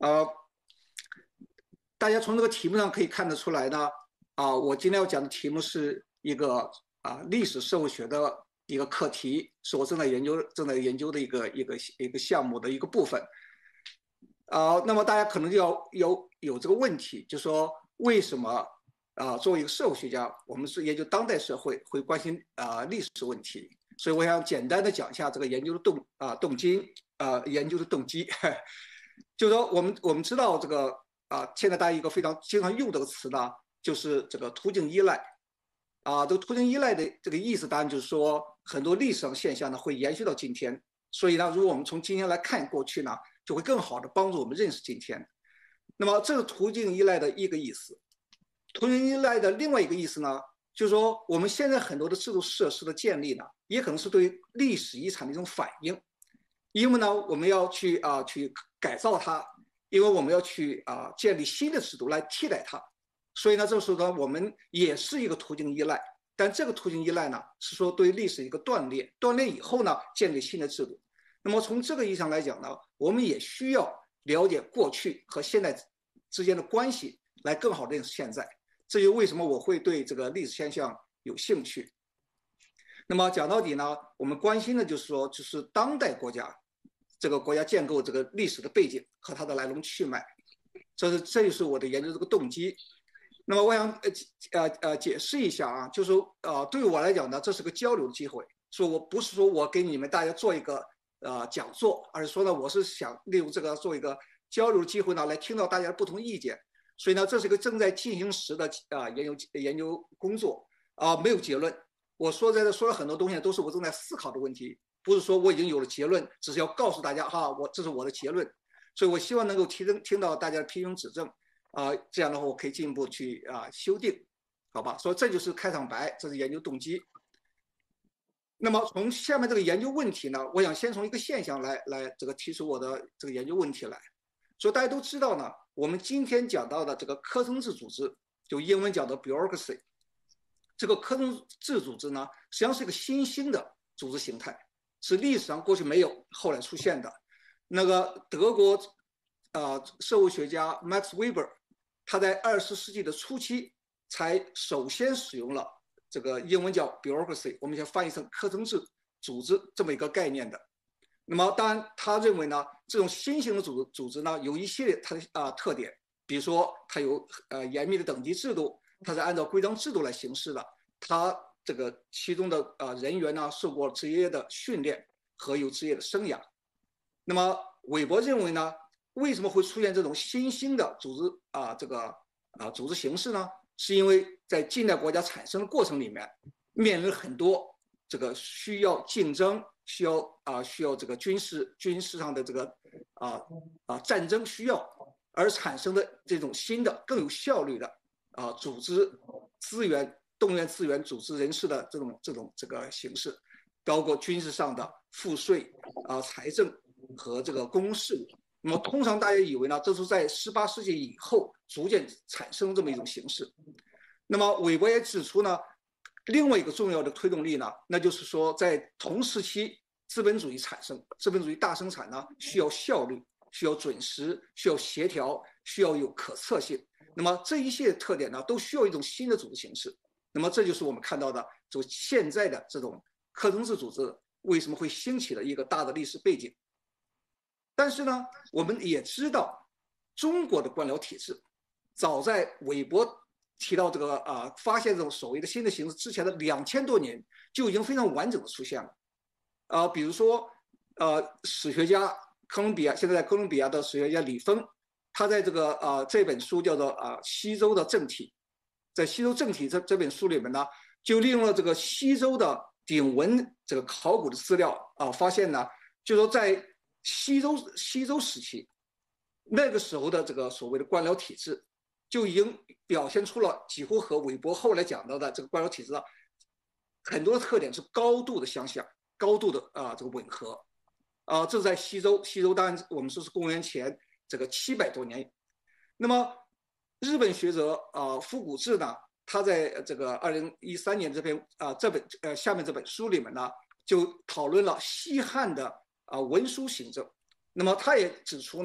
呃，大家从这个题目上可以看得出来呢，我今天要讲的题目是一个历史社会学的一个课题，是我正在研究的一个项目的一个部分。那么大家可能就要有这个问题，就是说为什么作为一个社会学家，我们是研究当代社会，会关心历史问题？所以我想简单的讲一下这个研究的动机，研究的动机，就是说我们知道这个现在大家一个非常经常用这个词呢，就是这个途径依赖。这个途径依赖的这个意思，当然就是说很多历史上现象呢会延续到今天，所以呢，如果我们从今天来看过去呢，就会更好的帮助我们认识今天。那么这是途径依赖的一个意思。途径依赖的另外一个意思呢，就是说我们现在很多的制度设施的建立呢，也可能是对历史遗产的一种反应。因为呢，我们要去改造它，因为我们要去建立新的制度来替代它，所以呢，这个时候呢，我们也是一个途径依赖，但这个途径依赖呢，是说对历史一个锻炼，锻炼以后呢，建立新的制度。那么从这个意义上来讲呢，我们也需要了解过去和现在之间的关系，来更好认识现在。这就为什么我会对这个历史现象有兴趣。那么讲到底呢，我们关心的就是说，就是当代国家这个国家建构这个历史的背景和它的来龙去脉，这就是我的研究这个动机。那么我想解释一下啊，就是说对于我来讲呢，这是个交流的机会，说我不是说我给你们大家做一个讲座，而是说呢，我是想利用这个做一个交流的机会呢，来听到大家的不同意见。所以呢，这是一个正在进行时的研究工作没有结论。我说了很多东西，都是我正在思考的问题，不是说我已经有了结论，只是要告诉大家这是我的结论。所以我希望能够听到大家的批评指正这样的话我可以进一步去修订，好吧？所以这就是开场白，这是研究动机。那么从下面这个研究问题呢，我想先从一个现象来这个提出我的这个研究问题来。所以大家都知道呢，我们今天讲到的这个科层制组织，就英文讲的 bureaucracy， 这个科层制组织呢，实际上是一个新兴的组织形态，是历史上过去没有，后来出现的。那个德国社会学家 Max Weber， 他在20世纪的初期才首先使用了这个英文叫 bureaucracy， 我们先翻译成科层制组织这么一个概念的。那么当然他认为呢，这种新型的组织呢，有一系列它的特点，比如说它有严密的等级制度，它是按照规章制度来行事的，它这个其中的人员呢受过职业的训练和有职业的生涯。那么韦伯认为呢，为什么会出现这种新兴的组织组织形式呢？是因为在近代国家产生的过程里面，面临很多这个需要竞争、需要这个军事上的这个战争需要而产生的这种新的更有效率的组织资源、动员资源、组织人事的这个形式，包括军事上的赋税财政和这个公共事务。那么通常大家以为呢，这是在18世纪以后逐渐产生这么一种形式。那么韦伯也指出呢，另外一个重要的推动力呢，那就是说在同时期资本主义产生，资本主义大生产呢需要效率，需要准时，需要协调，需要有可测性。那么这一系列特点呢，都需要一种新的组织形式。那么这就是我们看到的，就现在的这种科层制组织为什么会兴起的一个大的历史背景。但是呢，我们也知道，中国的官僚体制，早在韦伯提到这个发现这种所谓的新的形式之前的2000多年，就已经非常完整的出现了。比如说史学家现在在哥伦比亚的史学家李峰，他在这本书叫做西周的政体，在西周政体这本书里面呢，就利用了这个西周的鼎文这个考古的资料发现呢，就说在西周时期，那个时候的这个所谓的官僚体制，就已经表现出了几乎和韦伯后来讲到的这个官僚体制很多特点是高度的相像，高度的这个吻合。这是在西周当然我们说是公元前这个700多年。那么日本学者福古志呢，他在这个2013年下面这本书里面呢，就讨论了西汉的文书行政。那么他也指出呢，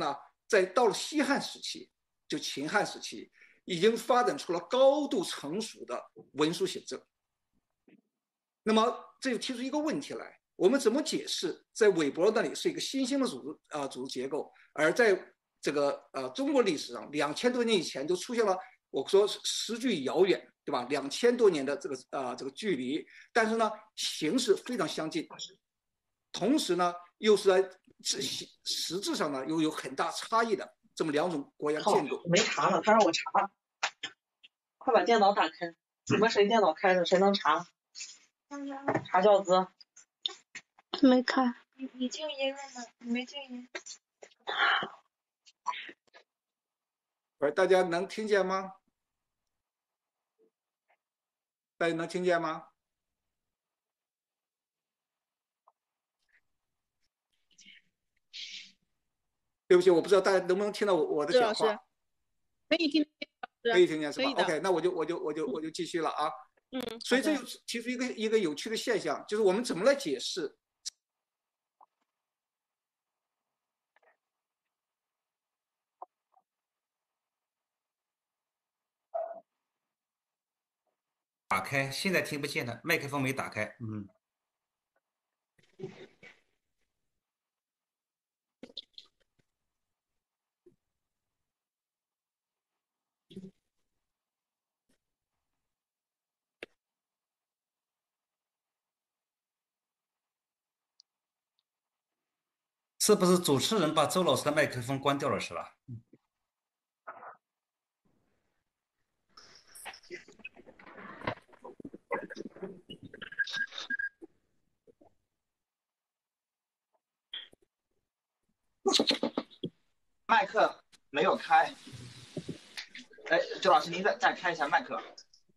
到了西汉时期，就秦汉时期，已经发展出了高度成熟的文书写政。那么这就提出一个问题来：我们怎么解释在韦伯那里是一个新兴的组织结构，而在这个中国历史上2000多年以前就出现了，我说时距遥远，对吧？2000多年的这个距离，但是呢形式非常相近，同时呢又是在实质上呢又有很大差异的这么两种国家建构。 没查了，他让我查，快把电脑打开。你们谁电脑开着？谁能查？查教资。 没开。 你静音了吗？你没静音。 喂，大家能听见吗？大家能听见吗？对不起，我不知道大家能不能听到我的讲话。 可以听见， 可以听见是吧 ？OK， 那我就继续了啊。所以这就提出一个有趣的现象，就是我们怎么来解释打开，现在听不见了，麦克风没打开。是不是主持人把周老师的麦克风关掉了是吧？ 麦克没有开。哎，周老师，您再开一下麦克。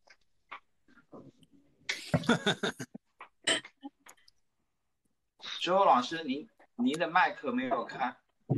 周老师，您的麦克没有开。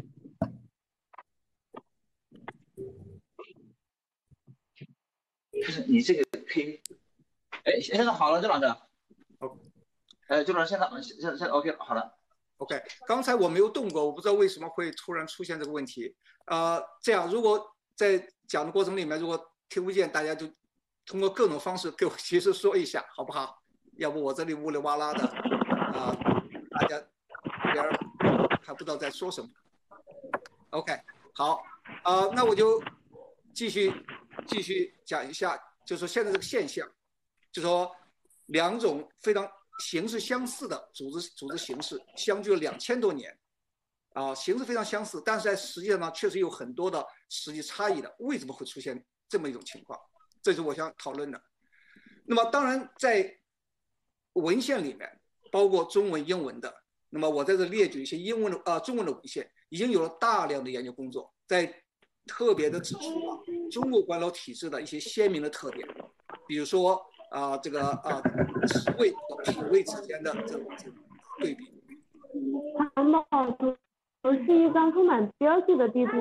就是你这个可以。哎，现在好了，周老师。周老师，现在 OK 好了。 OK， 刚才我没有动过，我不知道为什么会突然出现这个问题。这样，如果在讲的过程里面，如果听不见，大家就通过各种方式给我及时说一下，好不好？要不我这里呜里哇啦的，大家别人还不知道在说什么。OK， 好，那我就继续讲一下，就是说现在这个现象，就是说两种非常形式相似的组织形式相距了2000多年，形式非常相似，但是在实际上呢，确实有很多的实际差异的。为什么会出现这么一种情况？这是我想讨论的。那么当然，在文献里面，包括中文、英文的，那么我在这列举一些中文的文献，已经有了大量的研究工作，在特别的指出中国官僚体制的一些鲜明的特点，比如说这个职位和品位之间的这种对比。 藏宝图是一张充满标记的地图。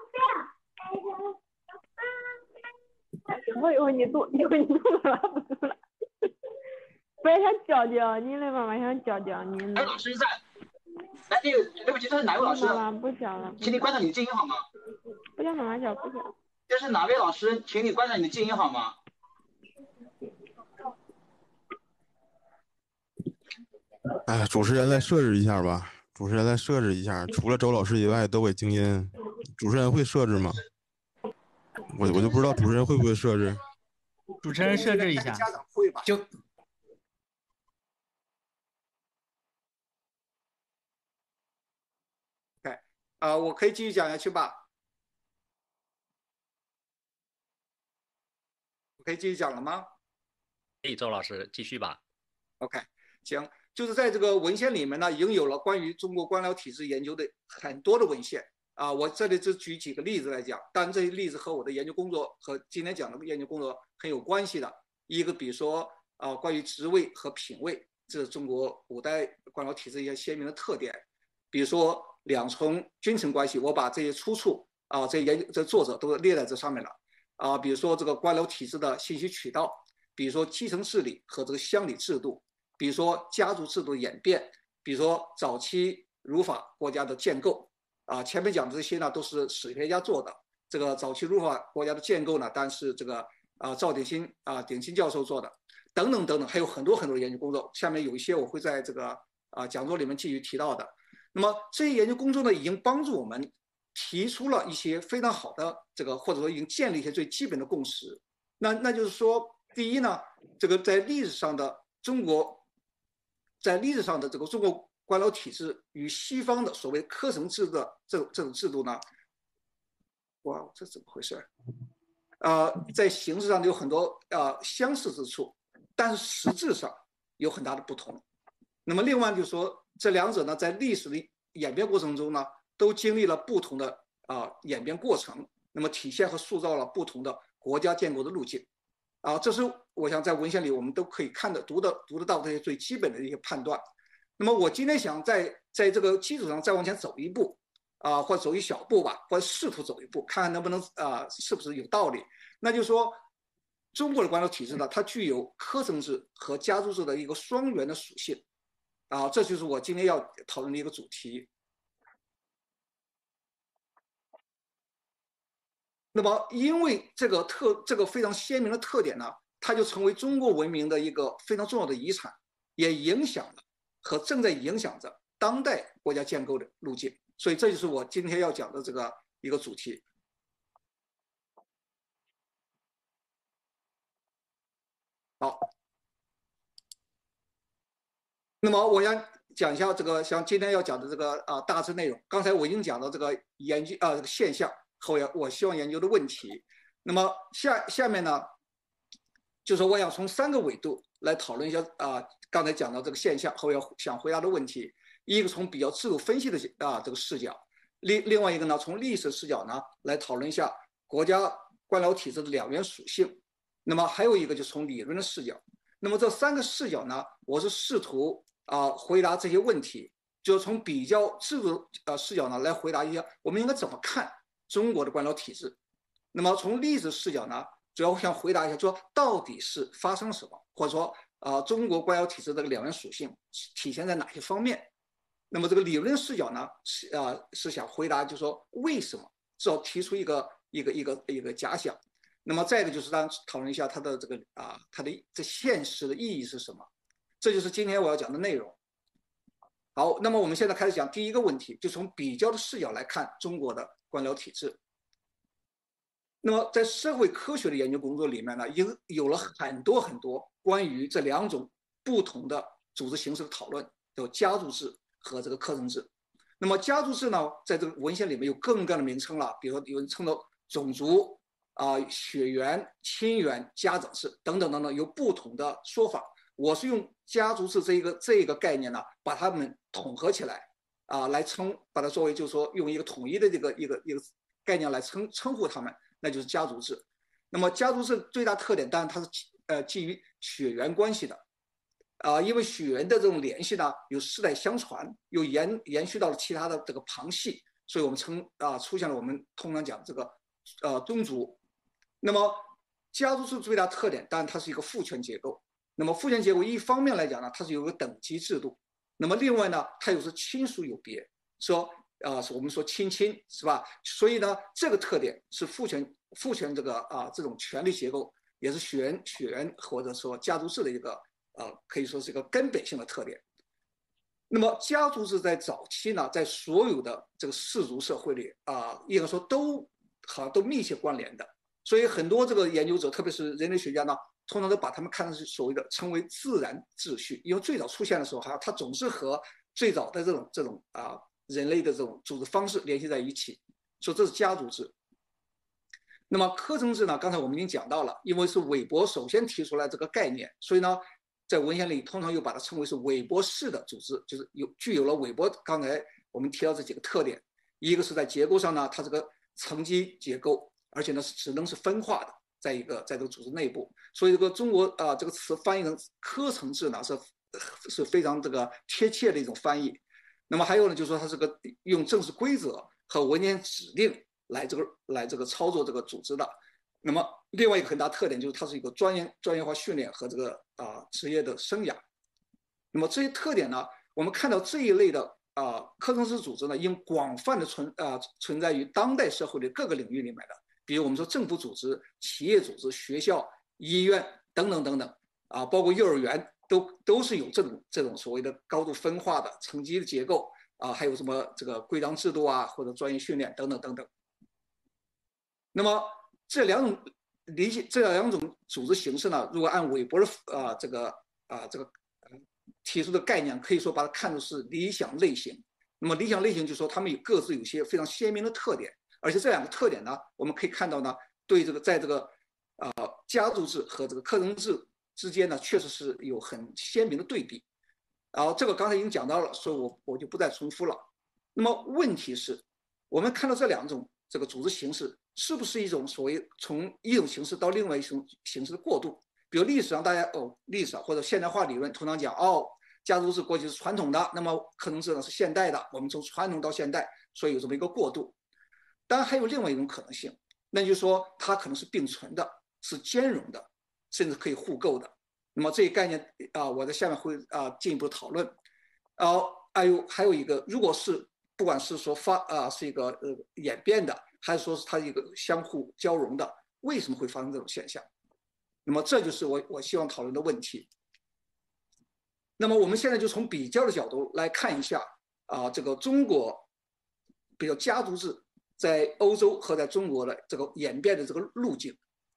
我以为你做了，不是了。不是想教教你的妈妈，想教教你。 哎，老师在。哎，对不起，这是哪位老师？ 妈妈不教了。 请你关掉你的静音好吗？ 不叫妈妈教，不教。 这是哪位老师？请你关掉你的静音好吗？ 哎，主持人来设置一下吧。主持人来设置一下，除了周老师以外都给静音。主持人会设置吗？我就不知道主持人会不会设置。 主持人设置一下。 家长会吧？ 就 OK，我可以继续讲下去吧？我可以继续讲了吗？ 可以，周老师继续吧。 OK， 行，就是在这个文献里面呢，已经有了关于中国官僚体制研究的很多的文献我这里只举几个例子来讲，当然这些例子和我的研究工作和今天讲的研究工作很有关系的。一个比如说关于职位和品位，这是中国古代官僚体制一些鲜明的特点。比如说两重君臣关系，我把这些出处这作者都列在这上面了比如说这个官僚体制的信息渠道，比如说基层治理和这个乡里制度，比如说家族制度的演变，比如说早期儒法国家的建构前面讲的这些呢都是史学家做的。这个早期儒法国家的建构呢，当然是这个赵鼎新教授做的，等等等等，还有很多很多的研究工作。下面有一些我会在这个讲座里面继续提到的。那么这些研究工作呢，已经帮助我们提出了一些非常好的这个，或者说已经建立一些最基本的共识。那就是说，第一呢，这个在历史上的这个中国官僚体制与西方的所谓科层制的这种制度呢，哇，这怎么回事？在形式上有很多相似之处，但是实质上有很大的不同。那么另外就是说，这两者呢，在历史的演变过程中呢，都经历了不同的演变过程，那么体现和塑造了不同的国家建构的路径。这是我想在文献里我们都可以读得到这些最基本的一些判断。那么我今天想在这个基础上再往前走一步，或者走一小步吧，或者试图走一步，看看能不能是不是有道理。那就是说，中国的官僚体制呢，它具有科层制和家族制的一个双元的属性。这就是我今天要讨论的一个主题。那么，因为这个非常鲜明的特点呢，它就成为中国文明的一个非常重要的遗产，也影响了和正在影响着当代国家建构的路径。所以，这就是我今天要讲的这个一个主题。好。那么我想讲一下这个，像今天要讲的这个大致内容。刚才我已经讲到这个研究这个现象和我希望研究的问题。那么下面呢，就是我想从3个维度来讨论一下刚才讲到这个现象和我想回答的问题。一个从比较制度分析的这个视角，另外一个呢从历史视角呢来讨论一下国家官僚体制的两元属性。那么还有一个就是从理论的视角。那么这3个视角呢，我是试图回答这些问题，就是从比较制度视角呢来回答一下我们应该怎么看中国的官僚体制。那么从历史视角呢，主要想回答一下，说到底是发生了什么，或者说中国官僚体制这个两元属性体现在哪些方面。那么这个理论视角呢，是想回答，就是说为什么，至少提出一个假想。那么再一个就是讨论一下它的这个它的这现实的意义是什么。这就是今天我要讲的内容。好，那么我们现在开始讲第一个问题，就从比较的视角来看中国的官僚体制。那么在社会科学的研究工作里面呢，有了很多关于这2种不同的组织形式的讨论，有家族制和这个科层制。那么家族制呢，在这个文献里面有各种各样的名称了，比如说有人称作种族血缘、亲缘、家长制等等等等，有不同的说法。我是用家族制这个概念呢，把它们统合起来来把它作为就是说用一个统一的一个概念来称呼它们，那就是家族制。那么家族制最大特点，当然它是基于血缘关系的因为血缘的这种联系呢，有世代相传，又延续到了其他的这个旁系，所以我们出现了我们通常讲这个宗族。那么家族制最大特点，当然它是一个父权结构。那么父权结构一方面来讲呢，它是有个等级制度，那么另外呢，它又是亲属有别，说我们说亲是吧？所以呢，这个特点是父权这个这种权力结构，也是血缘或者说家族制的一个可以说是一个根本性的特点。那么家族制在早期呢，在所有的这个氏族社会里应该说好像都密切关联的，所以很多这个研究者，特别是人类学家呢，通常都把他们看成是所谓的称为自然秩序，因为最早出现的时候它总是和最早的这种人类的这种组织方式联系在一起，所以这是家族制。那么科层制呢，刚才我们已经讲到了，因为是韦伯首先提出来这个概念，所以呢，在文献里通常又把它称为是韦伯式的组织，就是具有了韦伯刚才我们提到这几个特点。一个是在结构上呢，它这个层级结构，而且呢只能是分化的，在这个组织内部，所以这个中国这个词翻译成科层制呢是非常这个贴切的一种翻译。那么还有呢，就是说它是个用正式规则和文件指令来这个操作这个组织的。那么另外一个很大特点就是它是一个专业化训练和这个职业的生涯。那么这些特点呢，我们看到这一类的克隆制组织呢，应广泛的存在于当代社会的各个领域里面的，比如我们说政府组织、企业组织、学校、医院等等等等包括幼儿园都是有这种所谓的高度分化的层级的结构还有什么这个规章制度或者专业训练等等等等。那么这两种组织形式呢，如果按韦伯的提出的概念，可以说把它看作是理想类型。那么理想类型就是说，他们各自有些非常鲜明的特点，而且这两个特点呢，我们可以看到呢，对在这个家族制和这个克隆制之间呢，确实是有很鲜明的对比。然后这个刚才已经讲到了，所以我就不再重复了。那么问题是，我们看到这两种这个组织形式，是不是一种所谓从一种形式到另外一种形式的过渡？比如历史上大家历史或者现代化理论通常讲家族制过去是传统的，那么克隆制呢是现代的，我们从传统到现代，所以有这么一个过渡。当然还有另外一种可能性，那就是说它可能是并存的，是兼容的，甚至可以互构的。那么这一概念我在下面会进一步讨论。还有一个，如果是不管是说是一个演变的，还是说是它一个相互交融的，为什么会发生这种现象？那么这就是我希望讨论的问题。那么我们现在就从比较的角度来看一下这个中国比较家族制在欧洲和在中国的这个演变的这个路径。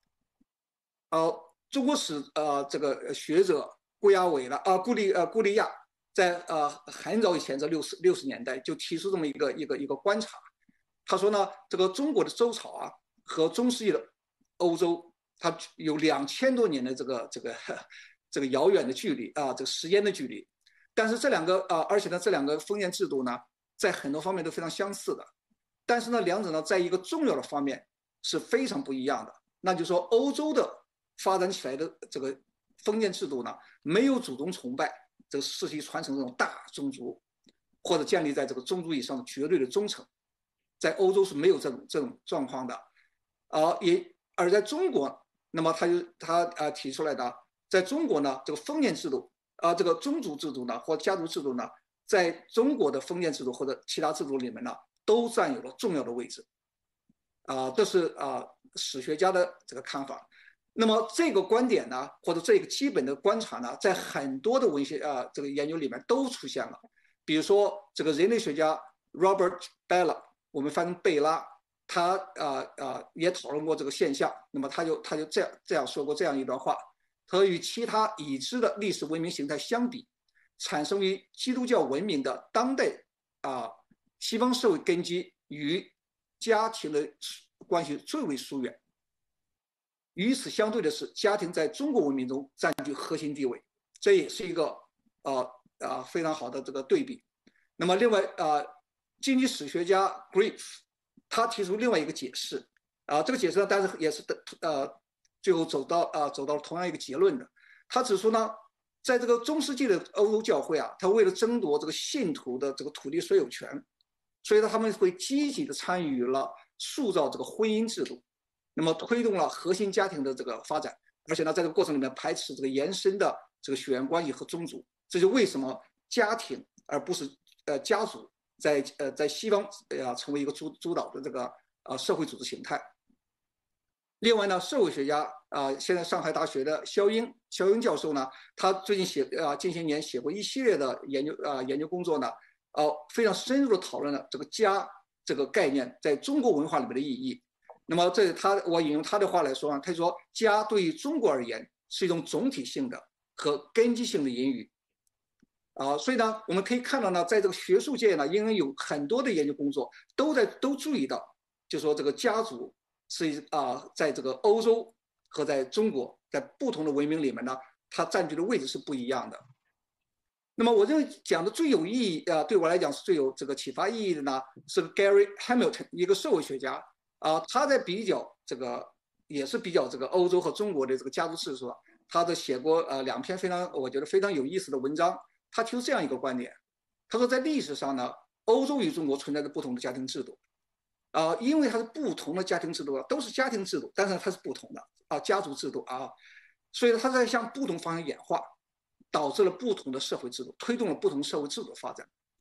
中国史这个学者顾利亚在很早以前，在60年代就提出这么一个观察。他说呢，这个中国的周朝和中世纪的欧洲，它有2000多年的这个遥远的距离这个时间的距离。但是这两个而且呢，这两个封建制度呢，在很多方面都非常相似的。但是呢，两者呢，在一个重要的方面是非常不一样的。那就是说，欧洲的发展起来的这个封建制度呢，没有祖宗崇拜这个世袭传承这种大宗族，或者建立在这个宗族以上的绝对的忠诚，在欧洲是没有这种状况的。而在中国，那么他提出来的，在中国呢，这个封建制度这个宗族制度呢，或家族制度呢，在中国的封建制度或者其他制度里面呢，都占有了重要的位置。这是史学家的这个看法。那么这个观点呢，或者这个基本的观察呢，在很多的文学这个研究里面都出现了。比如说这个人类学家 Robert Bellah， 我们翻译贝拉，他也讨论过这个现象。那么他就这样说过这样一段话：他说，与其他已知的历史文明形态相比，产生于基督教文明的当代西方社会根基与家庭的关系最为疏远。与此相对的是，家庭在中国文明中占据核心地位，这也是一个非常好的这个对比。那么另外经济史学家 Griff 他提出另外一个解释这个解释呢，但是也是最后走到同样一个结论的。他指出呢，在这个中世纪的欧洲教会他为了争夺这个信徒的这个土地所有权，所以他们会积极的参与了塑造这个婚姻制度，那么推动了核心家庭的这个发展，而且呢，在这个过程里面排斥这个延伸的这个血缘关系和宗族。这就为什么家庭而不是家族在西方成为一个主导的这个社会组织形态。另外呢，社会学家现在上海大学的肖英教授呢，他最近近些年写过一系列的研究工作呢，非常深入的讨论了这个家这个概念在中国文化里面的意义。那么我引用他的话来说他说，家对于中国而言是一种总体性的和根基性的隐语。所以呢，我们可以看到呢，在这个学术界呢，因为有很多的研究工作都注意到，就说这个家族是在这个欧洲和在中国，在不同的文明里面呢，它占据的位置是不一样的。那么我认为讲的最有意义对我来讲是最有这个启发意义的呢，是 Gary Hamilton 一个社会学家他在也是比较这个欧洲和中国的这个家族制度他写过2篇我觉得非常有意思的文章。他提出这样一个观点，他说在历史上呢，欧洲与中国存在着不同的家庭制度因为它是不同的家庭制度都是家庭制度，但是它是不同的家族制度所以它在向不同方向演化，导致了不同的社会制度，推动了不同社会制度的发展。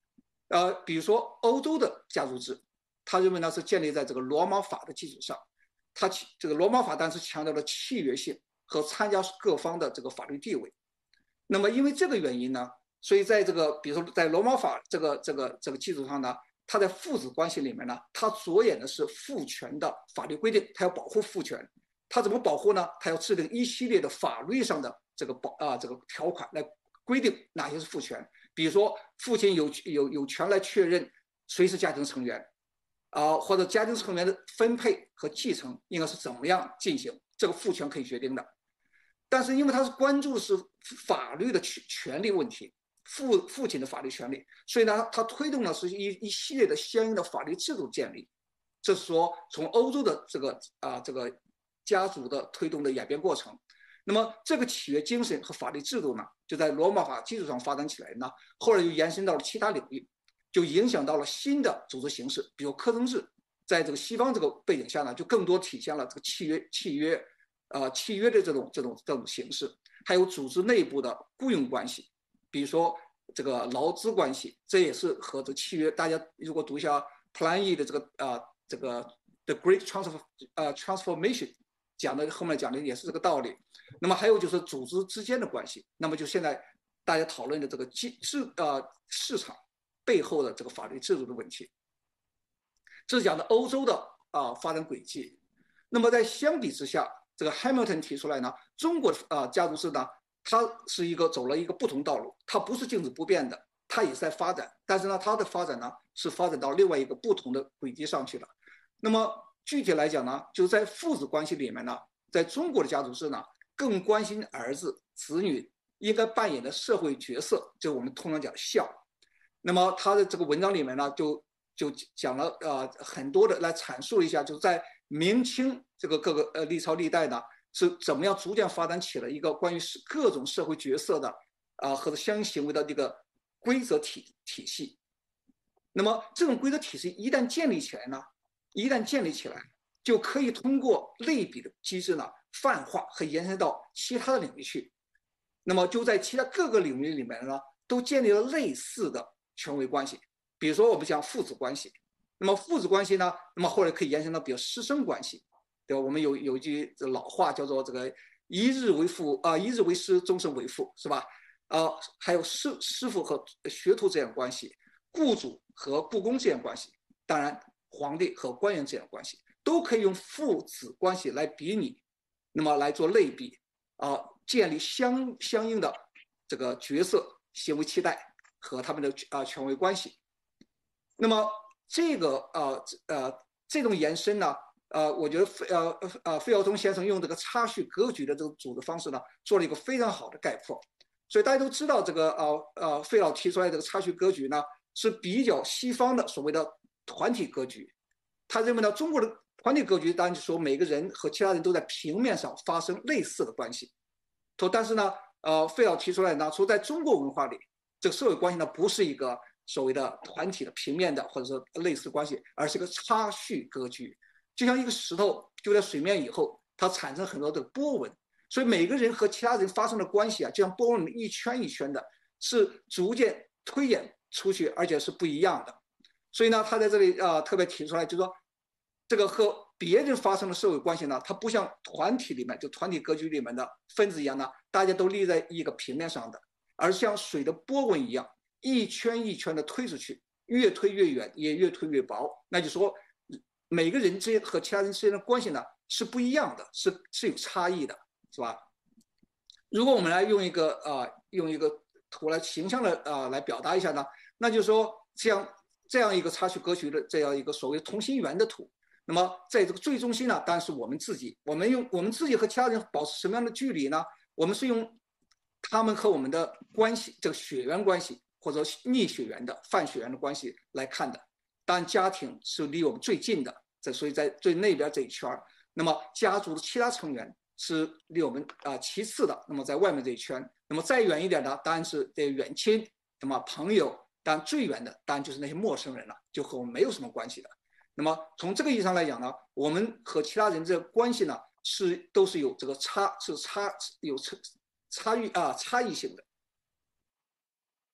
比如说欧洲的家族制，他认为呢是建立在这个罗马法的基础上，他这个罗马法当时强调了契约性和参加各方的这个法律地位。那么因为这个原因呢，所以在这个比如说在罗马法这个基础上呢，他在父子关系里面呢，他着眼的是父权的法律规定，他要保护父权。他怎么保护呢？他要制定一系列的法律上的这个条款来规定哪些是父权。比如说，父亲有权来确认谁是家庭成员，或者家庭成员的分配和继承应该是怎么样进行，这个父权可以决定的。但是因为他是关注的是法律的权利问题，父亲的法律权利，所以呢，他推动的是一系列的相应的法律制度建立。这是说从欧洲的这个家族的推动的演变过程。那么这个契约精神和法律制度呢，就在罗马法基础上发展起来呢，后来就延伸到了其他领域，就影响到了新的组织形式，比如科登制，在这个西方这个背景下呢，就更多体现了这个契约的这种形式，还有组织内部的雇佣关系，比如说这个劳资关系，这也是和这契约。大家如果读一下普兰伊的这个 The Great Transformation 后面讲的也是这个道理。那么还有就是组织之间的关系，那么就现在大家讨论的这个市场背后的这个法律制度的问题，这是讲的欧洲的发展轨迹。那么在相比之下，这个 Hamilton 提出来呢，中国的家族制呢，它是走了一个不同道路，它不是静止不变的，它也是在发展，但是呢，它的发展呢是发展到另外一个不同的轨迹上去了。那么具体来讲呢，就是在父子关系里面呢，在中国的家族制呢，更关心儿子、子女应该扮演的社会角色，就是我们通常讲孝。那么他的这个文章里面呢，就讲了很多的来阐述一下，就是在明清这个各个历朝历代呢，是怎么样逐渐发展起了一个关于各种社会角色的和相应行为的这个规则体系。那么这种规则体系一旦建立起来，就可以通过类比的机制呢，泛化和延伸到其他的领域去。那么就在其他各个领域里面呢，都建立了类似的权威关系。比如说我们讲父子关系，那么父子关系呢，那么后来可以延伸到比如师生关系，对吧？我们有一句老话叫做这个一日为师，终身为父，是吧？还有师傅和学徒这样关系，雇主和雇工这样关系，当然皇帝和官员这样关系，都可以用父子关系来比拟，那么来做类比，建立相应的这个角色行为期待和他们的权威关系。那么这种延伸呢，我觉得费孝通先生用这个差序格局的这种组织方式呢，做了一个非常好的概括。所以大家都知道，这个费老提出来这个差序格局呢，是比较西方的所谓的团体格局。他认为呢，中国的团体格局当然就说每个人和其他人都在平面上发生类似的关系。但是呢，费老提出来呢，说在中国文化里，这个社会关系呢不是一个所谓的团体的平面的或者说类似关系，而是一个差序格局。就像一个石头就在水面以后，它产生很多的波纹。所以每个人和其他人发生的关系就像波纹一圈一圈的，是逐渐推演出去，而且是不一样的。所以呢，他在这里特别提出来，就是说，这个和别人发生的社会关系呢，它不像团体里面就团体格局里面的分子一样呢，大家都立在一个平面上的，而像水的波纹一样，一圈一圈的推出去，越推越远，也越推越薄。那就说，每个人之间和其他人之间的关系呢是不一样的，是有差异的。是吧？如果我们来用一个图来形象的来表达一下呢，那就是说这样一个差序格局的这样一个所谓同心圆的图，那么在这个最中心呢，当然是我们自己。我们自己和其他人保持什么样的距离呢？我们是用他们和我们的关系，这个血缘关系或者逆血缘的泛血缘的关系来看的。当然，家庭是离我们最近的，所以在最内边这一圈，那么家族的其他成员是离我们其次的，那么在外面这一圈，那么再远一点呢，当然是这远亲，那么朋友，当然最远的当然就是那些陌生人了，就和我们没有什么关系的。那么从这个意义上来讲呢，我们和其他人这个关系呢都是有这个差异性的。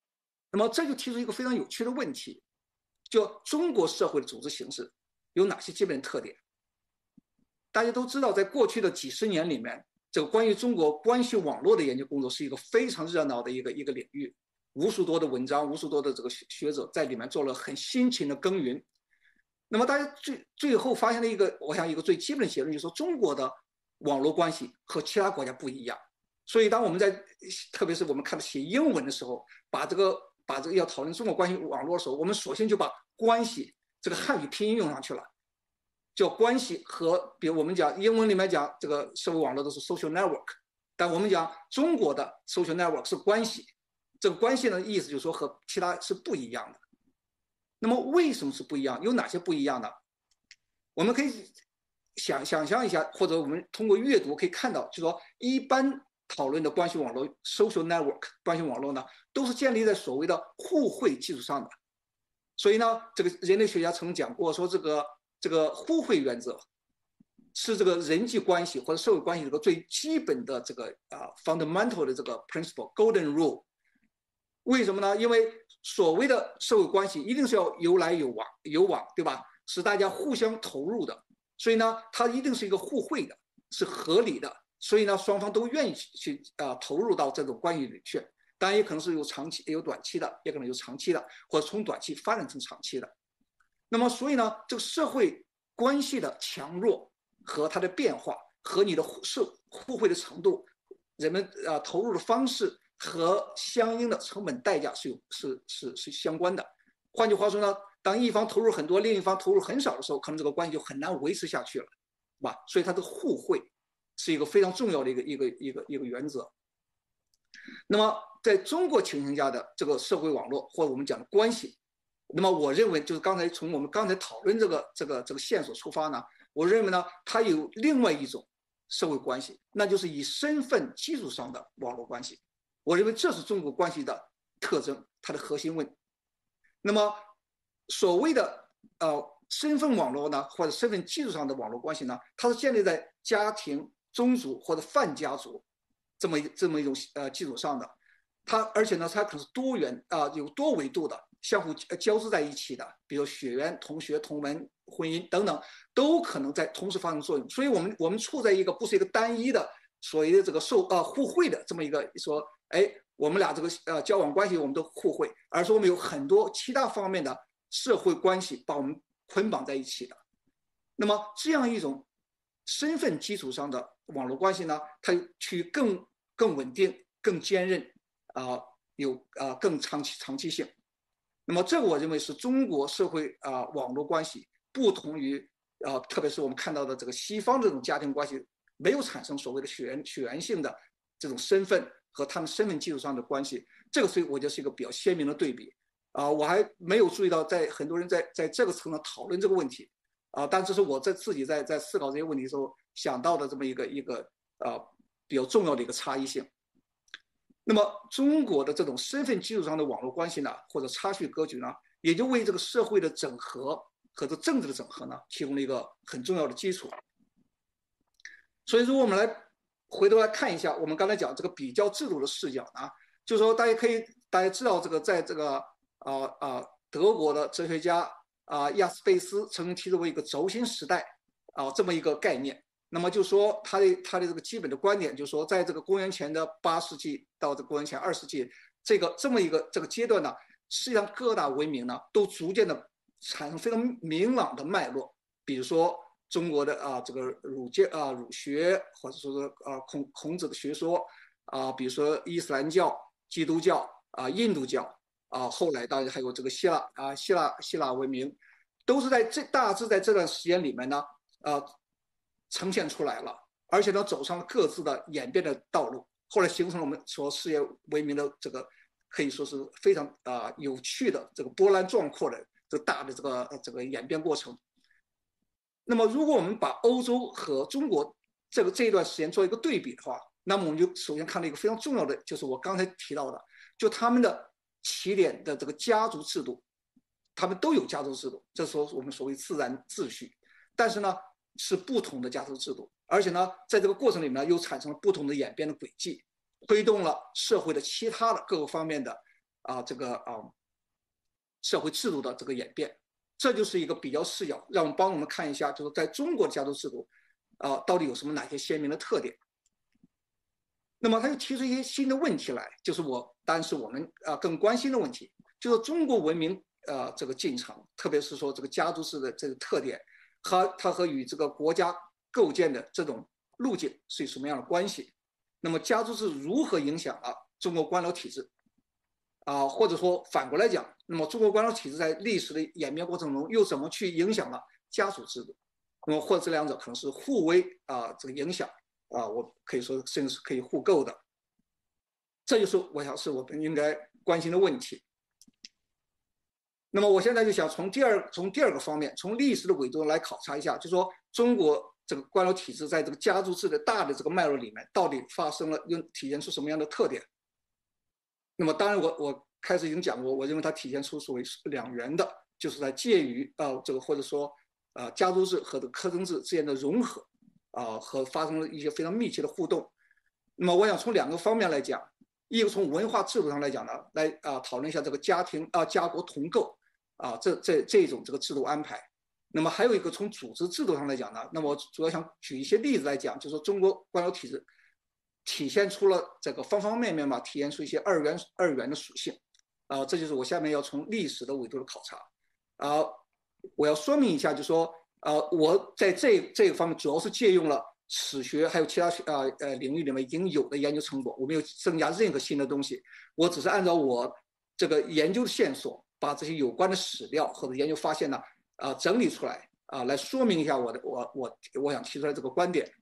那么这就提出一个非常有趣的问题，就中国社会的组织形式有哪些基本特点？大家都知道，在过去的几十年里面，这个关于中国关系网络的研究工作是一个非常热闹的一个领域，无数多的文章，无数多的这个学者在里面做了很辛勤的耕耘。那么大家最后发现了一个，我想一个最基本的结论，就是说中国的网络关系和其他国家不一样。所以当我们特别是我们看到写英文的时候，把这个要讨论中国关系网络的时候，我们首先就把关系这个汉语拼音用上去了，叫关系和，比如我们讲英文里面讲这个社会网络都是 social network， 但我们讲中国的 social network 是关系，这个关系的意思就是说和其他是不一样的。那么为什么是不一样？有哪些不一样呢？我们可以想象一下，或者我们通过阅读可以看到，就是说一般讨论的关系网络 social network 关系网络呢，都是建立在所谓的互惠基础上的。所以呢，这个人类学家曾讲过，说这个互惠原则是这个人际关系或者社会关系这个最基本的这个fundamental 的这个 principle golden rule。为什么呢？因为所谓的社会关系一定是要有来有往，对吧？是大家互相投入的，所以呢，它一定是一个互惠的，是合理的。所以呢，双方都愿意去投入到这种关系里去。当然也可能是有长期、有短期的，也可能有长期的，或者从短期发展成长期的。那么，所以呢，这个社会关系的强弱和它的变化，和你的互惠的程度，人们投入的方式和相应的成本代价是相关的。换句话说呢，当一方投入很多，另一方投入很少的时候，可能这个关系就很难维持下去了，是吧？所以它的互惠是一个非常重要的一个原则。那么在中国情形下的这个社会网络或者我们讲的关系，那么我认为就是从我们刚才讨论这个线索出发呢，我认为呢它有另外一种社会关系，那就是以身份基础上的网络关系。我认为这是中国关系的特征，它的核心问题。那么所谓的身份网络呢，或者身份基础上的网络关系呢，它是建立在家庭、宗族或者泛家族这么一种基础上的。而且呢，它可能是多元有多维度的，相互交织在一起的，比如血缘、同学、同门、婚姻等等，都可能在同时发生作用。所以我们处在一个不是一个单一的所谓的这个互惠的这么一个说，我们俩这个交往关系我们都互惠，而是我们有很多其他方面的社会关系把我们捆绑在一起的。那么这样一种身份基础上的网络关系呢，它去更稳定、更坚韧，有更长期性。那么这个我认为是中国社会网络关系不同于特别是我们看到的这个西方这种家庭关系没有产生所谓的血缘性的这种身份和他们身份基础上的关系，这个所以我觉得是一个比较鲜明的对比。我还没有注意到很多人在这个层面讨论这个问题但这是我自己在思考这些问题的时候想到的这么一个比较重要的一个差异性。那么中国的这种身份基础上的网络关系呢，或者差序格局呢，也就为这个社会的整合和这政治的整合呢，提供了一个很重要的基础。所以如果我们回头来看一下我们刚才讲这个比较制度的视角呢，就是说大家知道这个在这个德国的哲学家亚斯贝斯曾经提出过一个轴心时代这么一个概念。那么就说他的这个基本的观点，就是说在这个公元前的8世纪到这个公元前2世纪这么一个这个阶段呢，实际上各大文明呢都逐渐的产生非常明朗的脉络。比如说中国的这个儒学，或者说是孔子的学说比如说伊斯兰教、基督教印度教后来当然还有这个希腊文明，都是大致在这段时间里面呢呈现出来了，而且呢走上了各自的演变的道路，后来形成了我们所世界闻名的这个可以说是非常有趣的这个波澜壮阔的这个大的这个演变过程。那么如果我们把欧洲和中国这一段时间做一个对比的话，那么我们就首先看到一个非常重要的，就是我刚才提到的，就他们的起点的这个家族制度，他们都有家族制度，这是我们所谓自然秩序，但是呢是不同的家族制度，而且呢在这个过程里面又产生了不同的演变的轨迹，推动了社会的其他的各个方面的社会制度的这个演变。这就是一个比较视角，帮我们看一下，就是在中国的家族制度，到底有哪些鲜明的特点。那么他又提出一些新的问题来，就是当然是我们更关心的问题，就是中国文明这个进程，特别是说这个家族制的这个特点，它和与这个国家构建的这种路径是有什么样的关系？那么家族制如何影响了中国官僚体制？或者说反过来讲，那么中国官僚体制在历史的演变过程中又怎么去影响了家族制度？那么或者这两者可能是互为这个影响我可以说甚至是可以互构的。这就是我想是我们应该关心的问题。那么我现在就想从第二个方面，从历史的维度来考察一下，就是说中国这个官僚体制在这个家族制的大的这个脉络里面，到底发生了又体现出什么样的特点？那么当然我开始已经讲过，我认为它体现出所谓两元的，就是在介于这个或者说家族制和这个科征制之间的融合和发生了一些非常密切的互动。那么我想从两个方面来讲，一个从文化制度上来讲呢，来讨论一下这个家国同构这种这个制度安排。那么还有一个从组织制度上来讲呢，那么我主要想举一些例子来讲，就是说中国官僚体制体现出了这个方方面面体现出一些二元的属性这就是我下面要从历史的维度的考察我要说明一下，就是说我在这个方面主要是借用了史学还有其他领域里面已经有的研究成果，我没有增加任何新的东西，我只是按照我这个研究的线索，把这些有关的史料或者研究发现呢整理出来来说明一下我想提出来这个观点。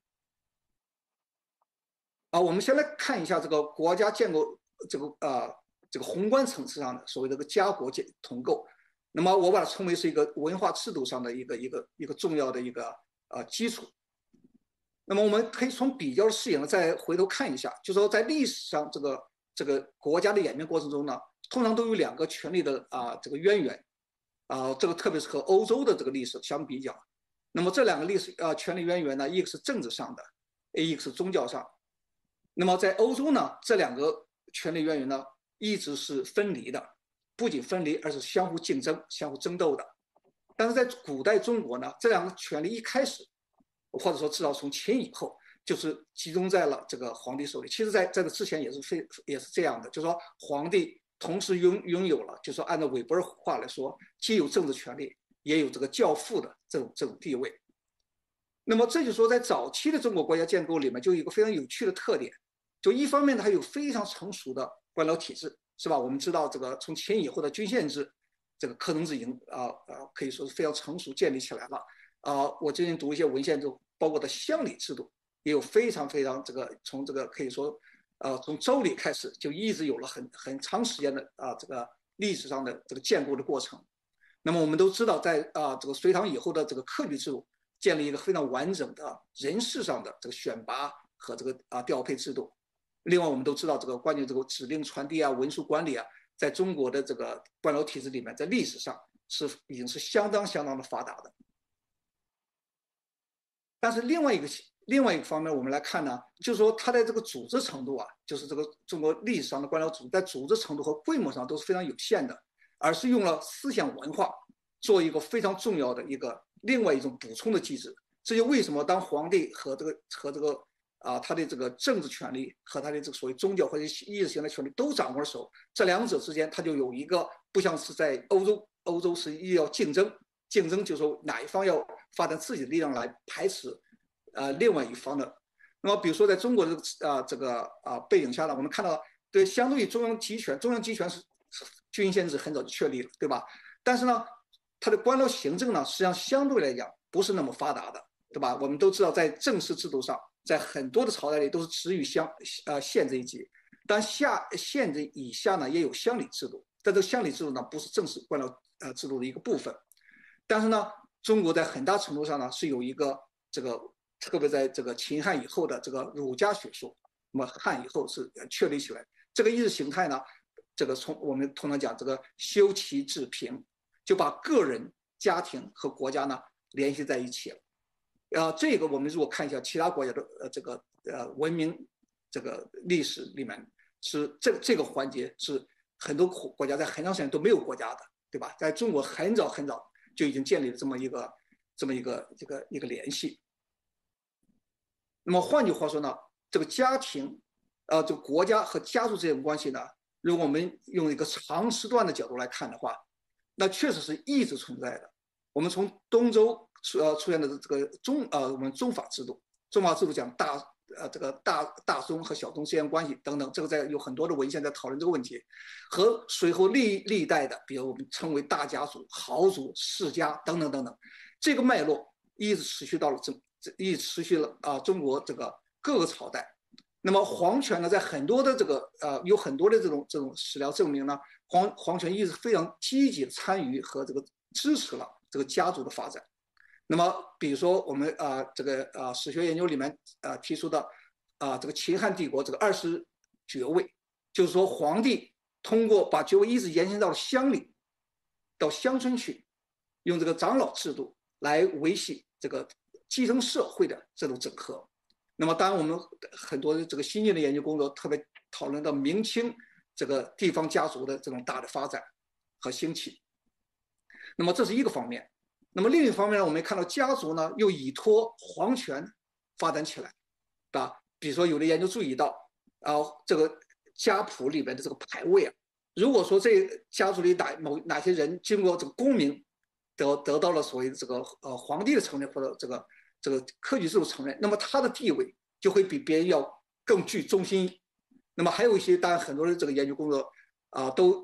我们先来看一下这个国家建构这个宏观层次上的所谓的这个家国同构。那么我把它称为是一个文化制度上的一个重要的一个基础。那么我们可以从比较的视野呢，再回头看一下，就是说在历史上这个国家的演变过程中呢，通常都有两个权力的这个渊源这个特别是和欧洲的这个历史相比较。那么这两个权力渊源呢，一个是政治上的，一个是宗教上。那么在欧洲呢，这两个权力渊源呢一直是分离的，不仅分离，而是相互竞争、相互争斗的。但是在古代中国呢，这两个权力一开始，或者说至少从秦以后，就是集中在了这个皇帝手里。其实在这个之前也是这样的，就是说皇帝同时拥有了，就是说按照韦伯尔话来说，既有政治权力，也有这个教父的这种地位。那么这就是说，在早期的中国国家建构里面，就有一个非常有趣的特点，就一方面呢，它有非常成熟的官僚体制，是吧？我们知道这个从秦以后的郡县制，这个科征制已经可以说是非常成熟建立起来了我最近读一些文献中，包括的乡里制度，也有非常这个从这个可以说从周礼开始就一直有了很长时间的这个历史上的这个建构的过程。那么我们都知道，在这个隋唐以后的这个科举制度，建立一个非常完整的人事上的这个选拔和这个调配制度。另外，我们都知道这个关于这个指令传递文书管理在中国的这个官僚体制里面，在历史上已经是相当的发达的。但是另外一个方面，我们来看呢，就是说它的这个组织程度就是这个中国历史上的官僚组织在组织程度和规模上都是非常有限的，而是用了思想文化做一个非常重要的另外一种补充的机制。这就为什么当皇帝和这个他的这个政治权利和他的这个所谓宗教或者意识形态权利都掌握的时候，这两者之间他就有一个不像是在欧洲是要竞争，就是说哪一方要发展自己的力量来排斥另外一方的。那么比如说在中国的这个背景下呢，我们看到对相对于中央集权是郡县制很早就确立了，对吧？但是呢，它的官僚行政呢，实际上相对来讲不是那么发达的，对吧？我们都知道，在正式制度上，在很多的朝代里都是止于县这一级，但县这以下呢也有乡里制度，但这个乡里制度呢不是正式官僚制度的一个部分。但是呢，中国在很大程度上呢是有一个这个，特别在这个秦汉以后的这个儒家学说，那么汉以后是确立起来。这个意识形态呢，这个我们通常讲这个修齐治平，就把个人、家庭和国家呢联系在一起了。这个我们如果看一下其他国家的这个文明这个历史里面，是这个环节是很多国家在很长时间都没有国家的，对吧？在中国很早很早就已经建立了这么一个联系。那么换句话说呢，这个家庭，这个国家和家族之间的关系呢，如果我们用一个长时段的角度来看的话，那确实是一直存在的。我们从东周出现的这个我们宗法制度讲大宗和小宗之间关系等等，这个有很多的文献在讨论这个问题，和随后历代的，比如我们称为大家族、豪族、世家等等等等，这个脉络一直持续了中国这个各个朝代。那么皇权呢，在很多的有很多的这种史料证明呢，皇权一直非常积极参与和支持了这个家族的发展。那么比如说我们史学研究里面提出的这个秦汉帝国这个20爵位，就是说皇帝通过把爵位一直延伸到乡里到乡村去，用这个长老制度来维系这个继承社会的这种整合。那么当然我们很多这个新进的研究工作特别讨论到明清这个地方家族的这种大的发展和兴起。那么这是一个方面。那么另一方面呢，我们看到家族呢又依托皇权发展起来，比如说有的研究注意到这个家谱里面的这个排位啊，如果说这家族里哪些人经过这个功名得到了所谓的这个皇帝的承认或者这个科举制度承认，那么他的地位就会比别人要更具中心。那么还有一些当然很多的这个研究工作都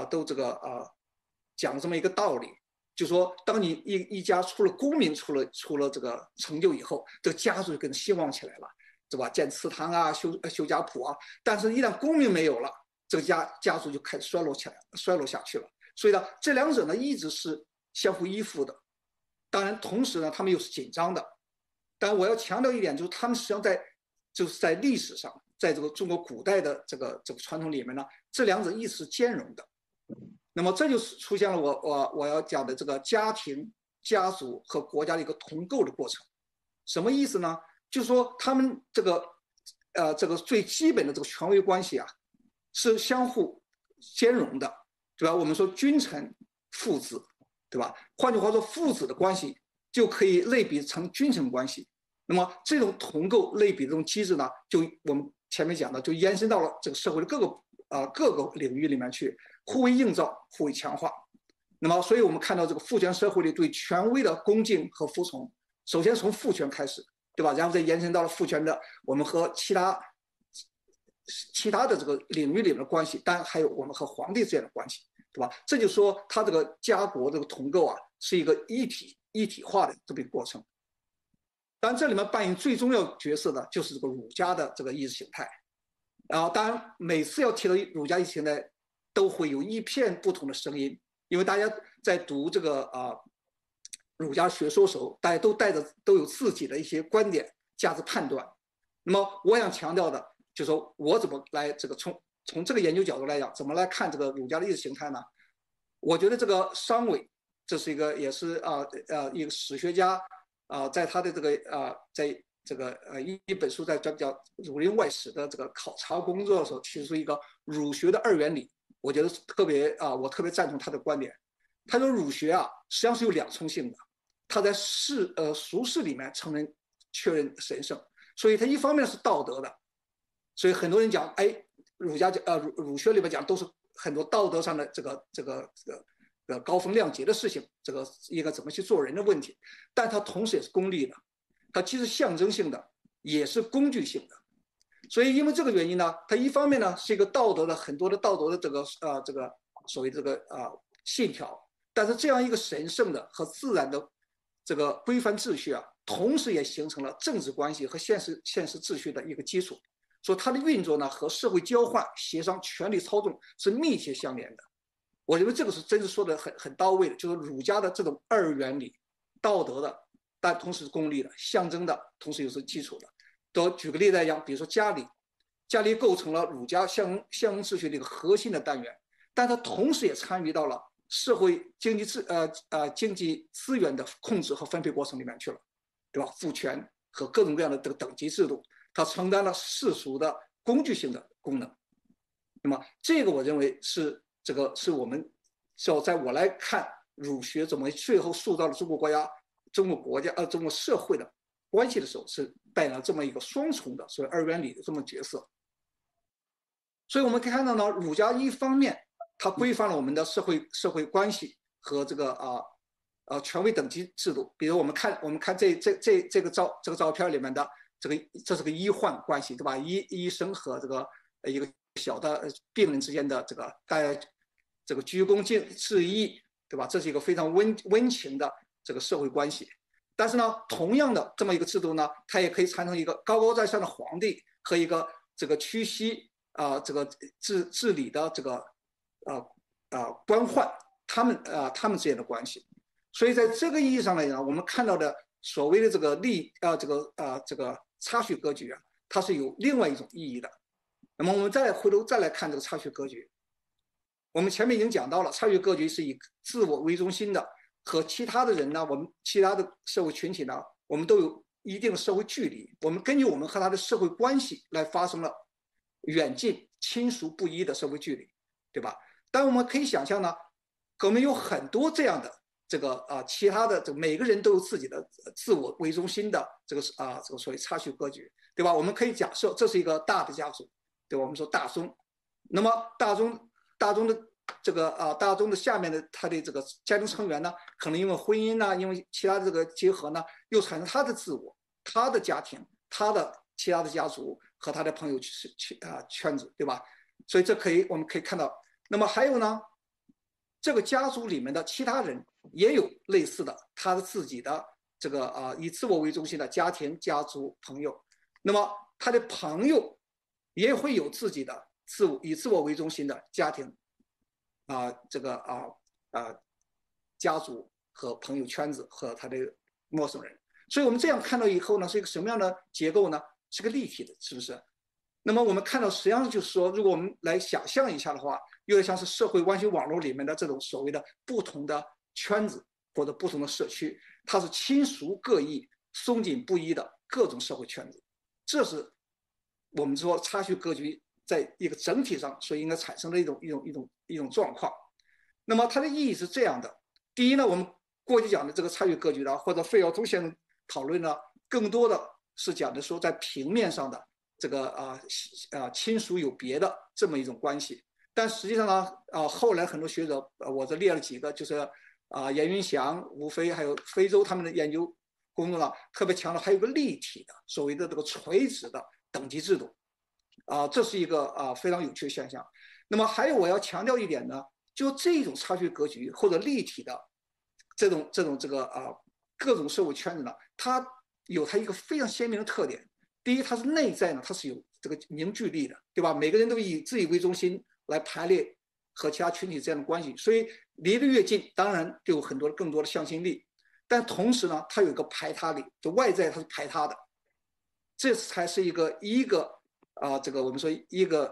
讲了这么一个道理。就是说，当你一家出了功名，出了这个成就以后，这个家族就更兴旺起来了，对吧？建祠堂啊，修家谱啊。但是，一旦功名没有了，这个家族就开始衰落下去了。所以呢，这两者呢一直是相互依附的。当然，同时呢，他们又是紧张的。但我要强调一点，就是他们实际上在历史上，在这个中国古代的这个传统里面呢，这两者一直是兼容的。那么这就是出现了我要讲的这个家庭、家族和国家的一个同构的过程。什么意思呢？就是说他们这个最基本的这个权威关系啊，是相互兼容的，对吧？我们说君臣、父子，对吧？换句话说，父子的关系就可以类比成君臣关系。那么这种同构类比的这种机制呢，就我们前面讲的，就延伸到了这个社会的各个领域里面去。互为映照，互为强化。那么，所以我们看到这个父权社会里对权威的恭敬和服从，首先从父权开始，对吧？然后再延伸到了父权的我们和其他的这个领域里面的关系，当然还有我们和皇帝之间的关系，对吧？这就说它这个家国这个同构啊，是一个一体化的这么一个过程。当然，这里面扮演最重要角色的就是这个儒家的这个意识形态。当然，每次要提到儒家意识形态，都会有一片不同的声音，因为大家在读这个儒家学说的时候，大家都有自己的一些观点、价值判断。那么我想强调的就是说，我怎么来这个从这个研究角度来讲，怎么来看这个儒家的意识形态呢？我觉得这个商伟，这是也是一个史学家在他的在这个一本书叫《儒林外史》的这个考察工作的时候，提出一个儒学的2原理。我觉得我特别赞同他的观点。他说儒学实际上是有两重性的，他在俗世里面确认神圣，所以他一方面是道德的，所以很多人讲，儒学里面讲都是很多道德上的这个高风亮节的事情，这个应该怎么去做人的问题，但它同时也是功利的，它既是象征性的，也是工具性的。所以因为这个原因呢，它一方面呢是一个很多的道德的这个所谓这个信条，但是这样一个神圣的和自然的这个规范秩序同时也形成了政治关系和现实秩序的一个基础。所以它的运作呢和社会交换、协商、权力操纵是密切相连的。我认为这个是真是说的很到位的，就是儒家的这种2原理，道德的，但同时是功利的，象征的，同时又是基础的。举个例子来讲，比如说家里构成了儒家象征秩序的一个核心的单元，但它同时也参与到了社会经济资源的控制和分配过程里面去了，对吧？父权和各种各样的这个等级制度，它承担了世俗的工具性的功能。 那么这个我认为是这个是我们在我来看儒学怎么最后塑造了中国社会的关系的时候，是扮演了这么一个双重的所谓二元理的这么角色。所以我们可以看到呢，儒家一方面它规范了我们的社会关系和这个权威等级制度。比如我们看这个照片里面的这是个医患关系，对吧？医生和这个一个小的病人之间的大家这个鞠躬致意，对吧？这是一个非常温情的这个社会关系。但是呢，同样的这么一个制度呢，它也可以产生一个高高在上的皇帝和一个这个屈膝这个治理的这个官宦，他们之间的关系。所以在这个意义上来讲，我们看到的所谓的这个差序格局啊，它是有另外一种意义的。那么我们回头再来看这个差序格局，我们前面已经讲到了，差序格局是以自我为中心的，和其他的人呢，我们其他的社会群体呢，我们都有一定的社会距离，我们根据我们和他的社会关系来发生了远近亲疏不一的社会距离，对吧？但我们可以想象呢，我们有很多这样的其他的每个人都有自己的自我为中心的这个所谓差序格局，对吧？我们可以假设这是一个大的家族，对吧？我们说大宗，那么大宗的大宗的下面的他的这个家庭成员呢，可能因为婚姻呢，因为其他的这个结合呢，又产生他的自我、他的家庭、他的其他的家族和他的朋友圈子，对吧？所以我们可以看到，那么还有呢，这个家族里面的其他人也有类似的他的自己的这个以自我为中心的家庭、家族、朋友，那么他的朋友也会有自己的以自我为中心的家庭。家族和朋友圈子和他的陌生人，所以我们这样看到以后呢，是一个什么样的结构呢？是个立体的，是不是？那么我们看到，实际上就是说，如果我们来想象一下的话，有点像是社会关系网络里面的这种所谓的不同的圈子或者不同的社区，它是亲疏各异、松紧不一的各种社会圈子，这是我们说差序格局在一个整体上所应该产生的一种状况。那么它的意义是这样的：第一呢，我们过去讲的这个差序格局呢，或者费孝通先生讨论呢，更多的是讲的说在平面上的这个亲属有别的这么一种关系。但实际上呢，后来很多学者，我这列了几个，就是严云祥、吴飞还有非洲他们的研究工作呢，特别强调还有个立体的所谓的这个垂直的等级制度。这是一个非常有趣的现象。那么还有我要强调一点呢，就这种差序格局或者立体的这种各种社会圈子呢，它有它一个非常鲜明的特点。第一，它是内在呢，它是有这个凝聚力的，对吧？每个人都以自己为中心来排列和其他群体之间的关系，所以离得越近，当然就有更多的向心力。但同时呢，它有一个排他力，就外在它是排他的，这才是一个我们说一个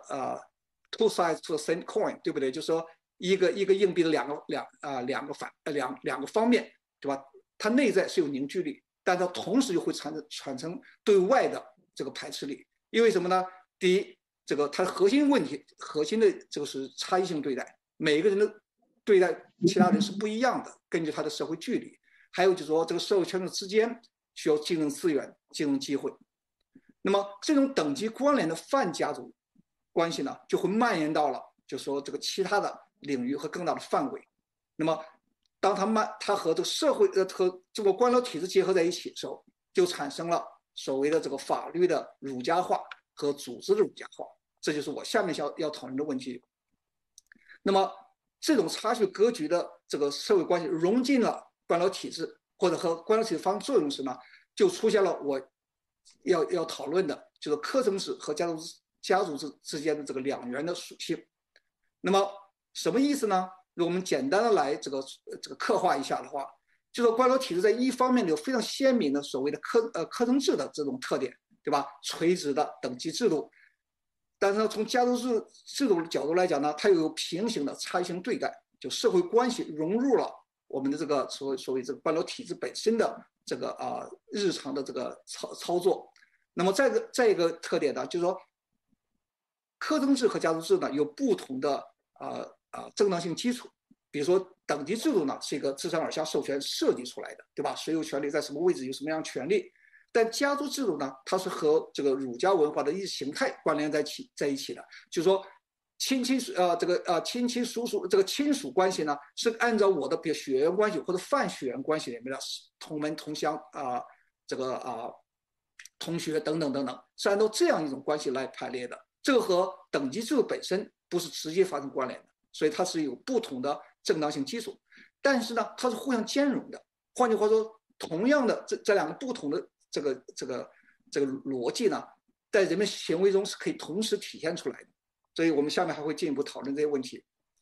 two sides to the same coin， 对不对？就是说一个硬币的两个方面，对吧？它内在是有凝聚力，但它同时又会产生对外的这个排斥力。因为什么呢？第一，它的核心的就是差异性对待，每个人的对待其他人是不一样的，根据他的社会距离，还有就是说这个社会圈子之间需要竞争资源、竞争机会。那么这种等级关联的泛家族关系呢，就会蔓延到了就是说这个其他的领域和更大的范围。那么当它和这个社会和这个官僚体制结合在一起的时候，就产生了所谓的这个法律的儒家化和组织的儒家化，这就是我下面要讨论的问题。那么这种差序格局的这个社会关系融进了官僚体制，或者和官僚体制发生作用时呢，就出现了我要讨论的就是科层制和家族制之间的这个两元的属性。那么什么意思呢？如果我们简单的来这个刻画一下的话，就是官僚体制在一方面有非常鲜明的所谓的科层制的这种特点，对吧？垂直的等级制度。但是呢，从家族制度的角度来讲呢，它又有平行的差异性对待，就社会关系融入了我们的这个所谓这个官僚体制本身的这个日常的这个操作。那么再一个特点呢，就是说课征制和家族制呢有不同的正当性基础。比如说等级制度呢是一个自上而下授权设计出来的，对吧？谁有权利在什么位置有什么样的权利。但家族制度呢，它是和这个儒家文化的意识形态关联在一起的，就是说亲亲属属这个亲属关系呢，是按照我的比如血缘关系或者泛血缘关系里面的同门同乡同学等等等等，是按照这样一种关系来排列的。这个和等级制度本身不是直接发生关联的，所以它是有不同的正当性基础。但是呢，它是互相兼容的。换句话说，同样的这两个不同的这个逻辑呢，在人们行为中是可以同时体现出来的。所以我们下面还会进一步讨论这些问题。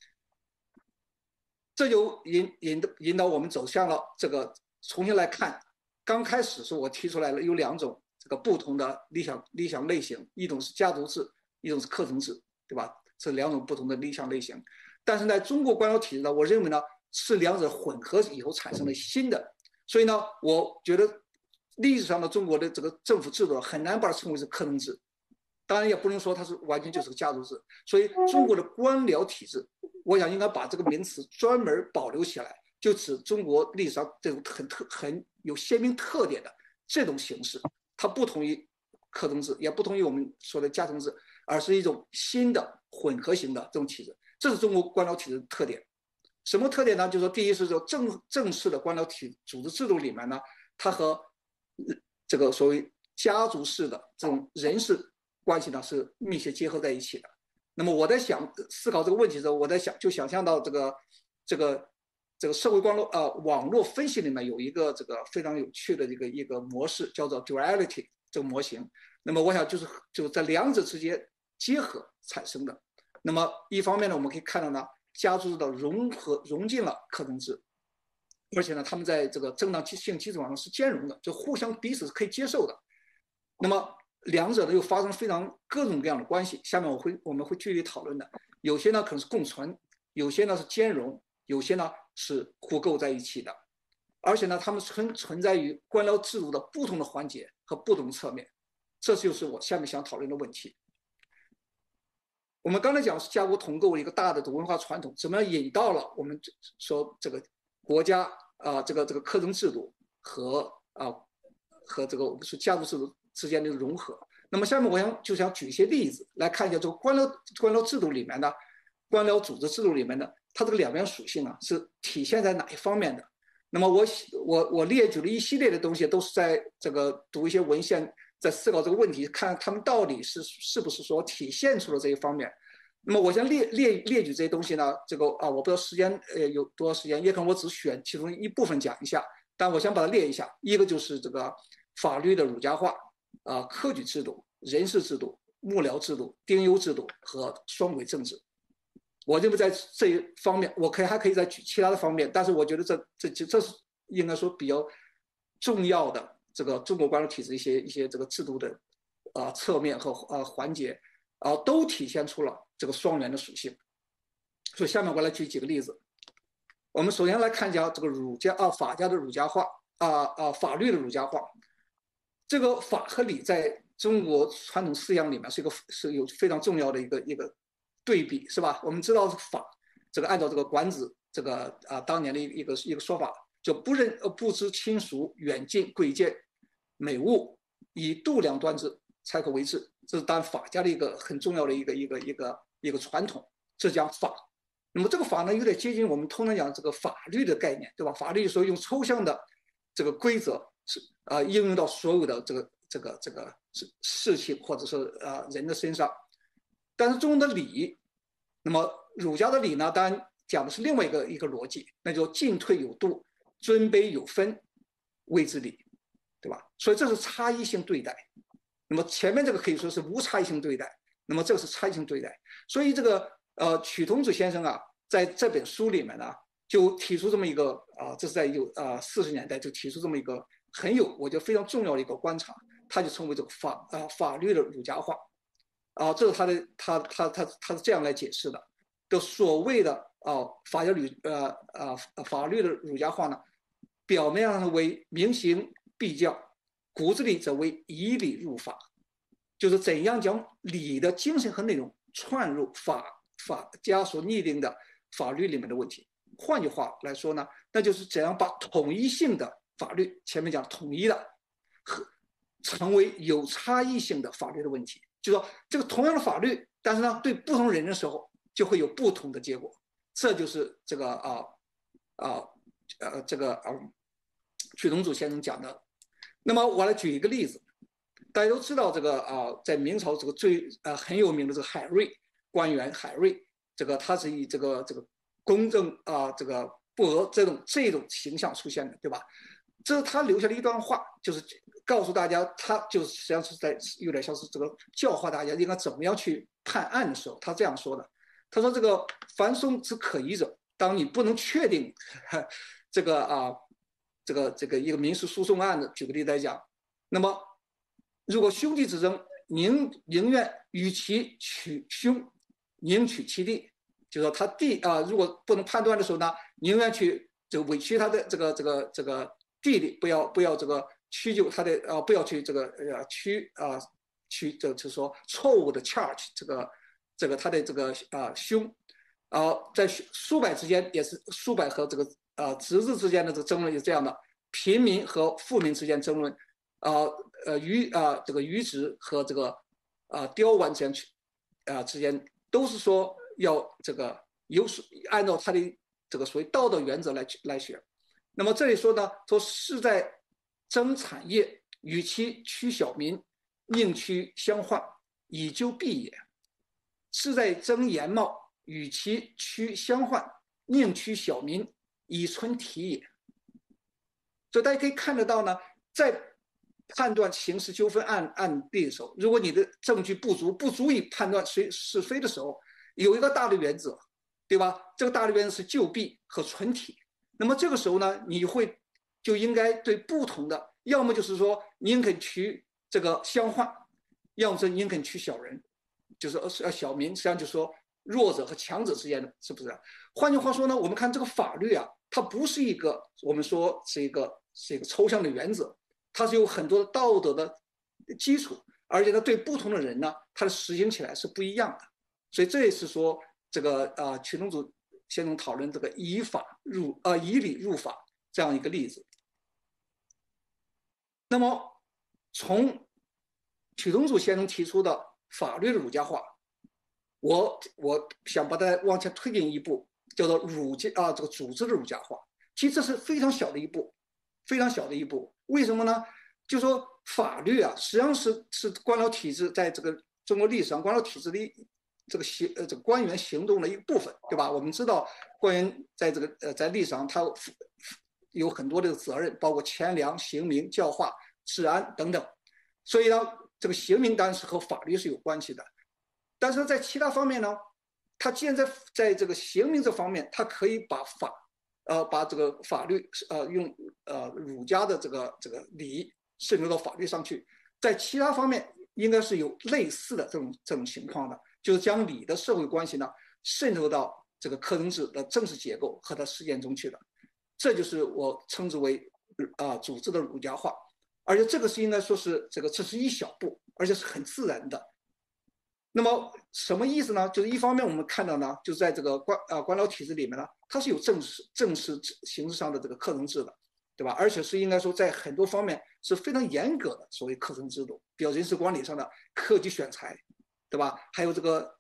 这就引导我们走向了这个重新来看。刚开始是我提出来了有2种这个不同的理想类型，一种是家族制，一种是课程制，对吧？这2种不同的理想类型。但是在中国官僚体制呢，我认为呢是2者混合以后产生了新的。所以呢，我觉得历史上的中国的这个政府制度很难把它称为是课程制，当然也不能说它是完全就是个家族制。所以中国的官僚体制，我想应该把这个名词专门保留起来，就指中国历史上这种很有鲜明特点的这种形式。它不同于课程制，也不同于我们说的家庭制，而是一种新的混合型的这种体制。这是中国官僚体制的特点。什么特点呢？就是说，第一是说正式的官僚组织制度里面呢，它和这个所谓家族式的这种人事关系呢是密切结合在一起的。那么我在思考这个问题的时候，我在想象到这个社会网络分析里面有一个这个非常有趣的一个模式，叫做 duality 这个模型。那么我想就是在2者之间结合产生的。那么一方面呢，我们可以看到呢，家族制的融进了课程制，而且呢，他们在这个正当性基础上是兼容的，就互相彼此是可以接受的。那么2者呢又发生非常各种各样的关系，下面我们会具体讨论的。有些呢可能是共存，有些呢是兼容，有些呢是互构在一起的，而且呢，它们存在于官僚制度的不同的环节和不同的侧面。这就是我下面想讨论的问题。我们刚才讲是家国统构一个大的文化传统，怎么样引到了我们说这个国家这个课程制度和这个我们说家族制度之间的融合。那么下面我想举一些例子来看一下这个官僚制度里面呢，官僚组织制度里面呢，它这个2面属性啊是体现在哪一方面的？那么我列举了一系列的东西，都是在这个读一些文献，在思考这个问题，看他们到底是不是说体现出了这一方面。那么我先列举这些东西呢，这个我不知道时间有多少时间，也可能我只选其中一部分讲一下，但我先把它列一下。一个就是这个法律的儒家化，科举制度、人事制度、幕僚制度、丁忧制度和双轨政治。我认为在这一方面，我还可以再举其他的方面，但是我觉得这是应该说比较重要的这个中国官僚体制一些这个制度的侧面和环节都体现出了这个双元的属性。所以下面我来举几个例子。我们首先来看一下这个法家的儒家化法律的儒家化。这个法和理在中国传统思想里面是有非常重要的一个对比，是吧？我们知道法这个按照这个管子这个当年的一个说法，就不知亲属远近贵贱美物，以度量端之，才可为治。这是当然法家的一个很重要的一个传统，这讲法。那么这个法呢，有点接近我们通常讲这个法律的概念，对吧？法律说用抽象的这个规则应用到所有的这个事情或者是人的身上。但是中国的礼，那么儒家的礼呢，当然讲的是另外一个逻辑，那就进退有度，尊卑有分，谓之礼，对吧？所以这是差异性对待。那么前面这个可以说是无差异性对待，那么这个是差异性对待。所以这个曲同子先生在这本书里面呢，就提出这么一个这是在40年代就提出这么一个我觉得非常重要的一个观察，他就称为这个法律的儒家化。这是他是这样来解释的。就所谓的法律的儒家化呢，表面上为明行必教，骨子里则为以礼入法，就是怎样将礼的精神和内容串入法家所拟定的法律里面的问题。换句话来说呢，那就是怎样把统一性的法律，前面讲统一的，成为有差异性的法律的问题。就说这个同样的法律，但是呢，对不同人的时候就会有不同的结果。这就是这个曲龙祖先生讲的。那么我来举一个例子，大家都知道这个在明朝这个最很有名的这个海瑞官员海瑞，这个他是以这个公正这个不阿这种形象出现的，对吧？这是他留下的一段话，就是告诉大家，他就是实际上是在有点像是这个教化大家应该怎么样去判案的时候，他这样说的。他说：“这个凡松之可疑者，当你不能确定这个一个民事诉讼案的，举个例子来讲，那么如果兄弟之争，宁愿与其取兄，宁取其弟，就是说他弟如果不能判断的时候呢，宁愿去这个委屈他的这个弟弟，不要这个屈就他的不要去这个就是说错误的 charge 这个他的这个兄，在叔伯之间也是叔伯和这个侄子之间的这个争论也是这样的，平民和富民之间争论，这个愚直和这个刁顽之间都是说要这个按照他的这个所谓道德原则来选。那么这里说呢，说是在争产业，与其取小民，宁取相患，以救弊也；是在争言貌，与其取相患，宁取小民，以存体也。所以大家可以看得到呢，在判断刑事纠纷案例的时候，如果你的证据不足以判断谁是非的时候，有一个大的原则，对吧？这个大的原则是救弊和存体。那么这个时候呢，你就应该对不同的，要么就是说宁肯取这个相患，要么是宁肯取小人，就是小民，实际上就是说弱者和强者之间的，是不是？换句话说呢，我们看这个法律啊，它不是一个我们说是一个抽象的原则，它是有很多的道德的基础，而且它对不同的人呢，它的实行起来是不一样的。所以这也是说这个曲龙祖先生讨论这个以理入法这样一个例子。那么从曲龙祖先生提出的法律的儒家化，我想把它往前推进一步，叫做这个组织的儒家化。其实这是非常小的一步，非常小的一步。为什么呢？就说法律啊，实际上是官僚体制在这个中国历史上官僚体制的这个官员行动的一个部分，对吧？我们知道官员在这个在历史上他有很多的责任，包括钱粮、刑名、教化、治安等等。所以呢，这个刑名当然是和法律是有关系的，但是在其他方面呢，他既然在这个刑名这方面，他可以把这个法律用儒家的这个礼渗入到法律上去，在其他方面应该是有类似的这种情况的，就是将礼的社会关系呢渗透到这个课程制的政治结构和它实践中去的，这就是我称之为组织的儒家化。而且这个是应该说是这是一小步，而且是很自然的。那么什么意思呢？就是一方面我们看到呢，就是在这个官僚体制里面呢，它是有正式形式上的这个课程制的，对吧？而且是应该说在很多方面是非常严格的所谓课程制度，比如人事管理上的科举选才，对吧？还有这个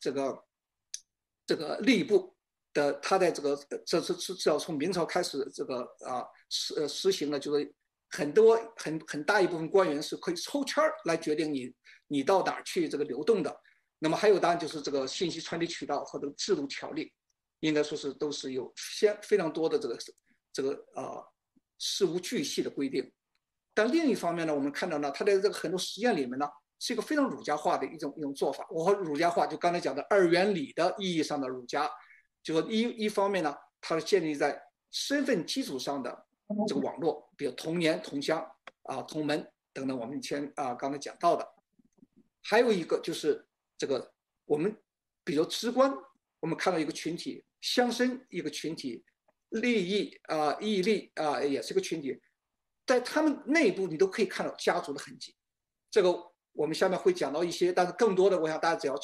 吏部的，它在这是要从明朝开始这个实行的，就是很大一部分官员是可以抽签来决定你到哪儿去这个流动的。那么还有当然就是这个信息传递渠道和这个制度条例，应该说是都是有非常多的这个事无巨细的规定。但另一方面呢，我们看到呢，它在这个很多实践里面呢，是一个非常儒家化的一种做法。我和儒家化就刚才讲的二元理的意义上的儒家，就说一方面呢，它是建立在身份基础上的这个网络，比如同年同乡同门等等，我们以前刚才讲到的。还有一个就是这个我们比如直观，我们看到一个群体，乡绅一个群体，利益义利也是个群体，在他们内部你都可以看到家族的痕迹。这个我们下面会讲到一些，但是更多的我想大家只要去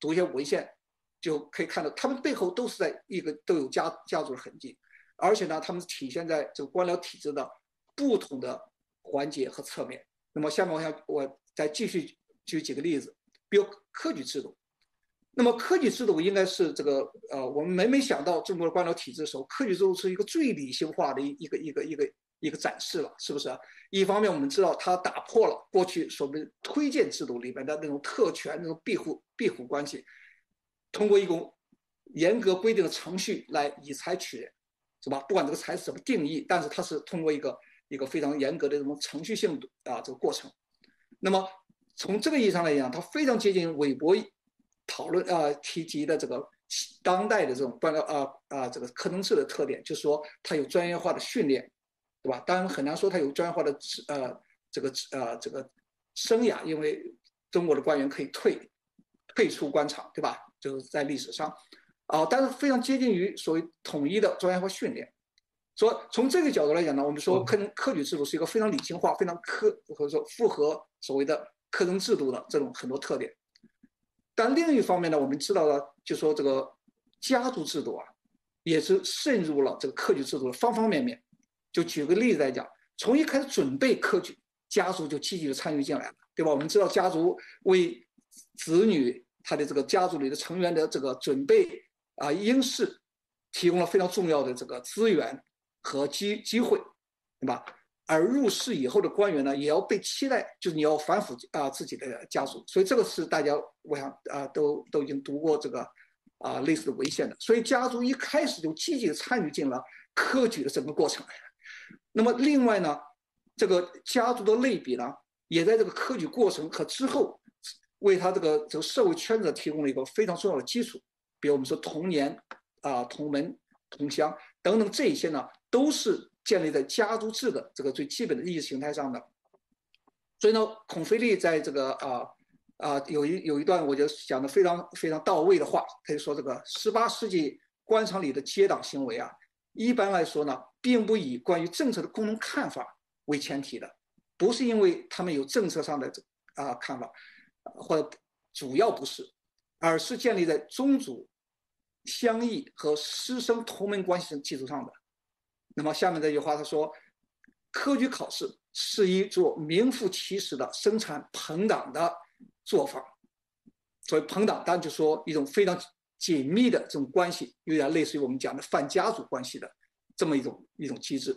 读一些文献，就可以看到他们背后都有家族的痕迹，而且呢，他们体现在这个官僚体制的不同的环节和侧面。那么下面我再继续举几个例子，比如科举制度。那么科举制度应该是这个我们每想到中国的官僚体制的时候，科举制度是一个最理性化的一个展示了，是不是？一方面我们知道它打破了过去所谓推荐制度里面的那种特权、那种庇护关系，通过一种严格规定的程序来以才取人，是吧？不管这个才是怎么定义，但是它是通过一个非常严格的这种程序性这个过程。那么从这个意义上来讲，它非常接近韦伯讨论提及的这个当代的这种官僚这个科层制的特点，就是说它有专业化的训练，对吧？当然很难说它有专业化的这个生涯，因为中国的官员可以退出官场，对吧？就是在历史上但是非常接近于所谓统一的专业化训练。所以从这个角度来讲呢，我们说科举制度是一个非常理性化、非常或者说符合所谓的科层制度的这种很多特点。但另一方面呢，我们知道了，就说这个家族制度也是渗入了这个科举制度的方方面面。就举个例子来讲，从一开始准备科举，家族就积极的参与进来了，对吧？我们知道家族为子女他的这个家族里的成员的这个准备应试提供了非常重要的这个资源和机会，对吧？而入仕以后的官员呢，也要被期待，就是你要反腐自己的家族，所以这个是大家我想都已经读过这个类似的文献的，所以家族一开始就积极的参与进了科举的整个过程。那么另外呢，这个家族的类比呢，也在这个科举过程和之后，为他这个社会圈子提供了一个非常重要的基础。比如我们说同年同门同乡等等，这些呢都是建立在家族制的这个最基本的意识形态上的。所以呢，孔飞力在这个有一段我觉得讲的非常非常到位的话，他就说这个18世纪官场里的结党行为一般来说呢，并不以关于政策的共同看法为前提的，不是因为他们有政策上的看法，或者主要不是，而是建立在宗族相异和师生同门关系的基础上的。那么下面这句话他说，科举考试是一座名副其实的生产朋党的做法。所谓朋党，当然就说一种非常紧密的这种关系，有点类似于我们讲的泛家族关系的这么一种机制。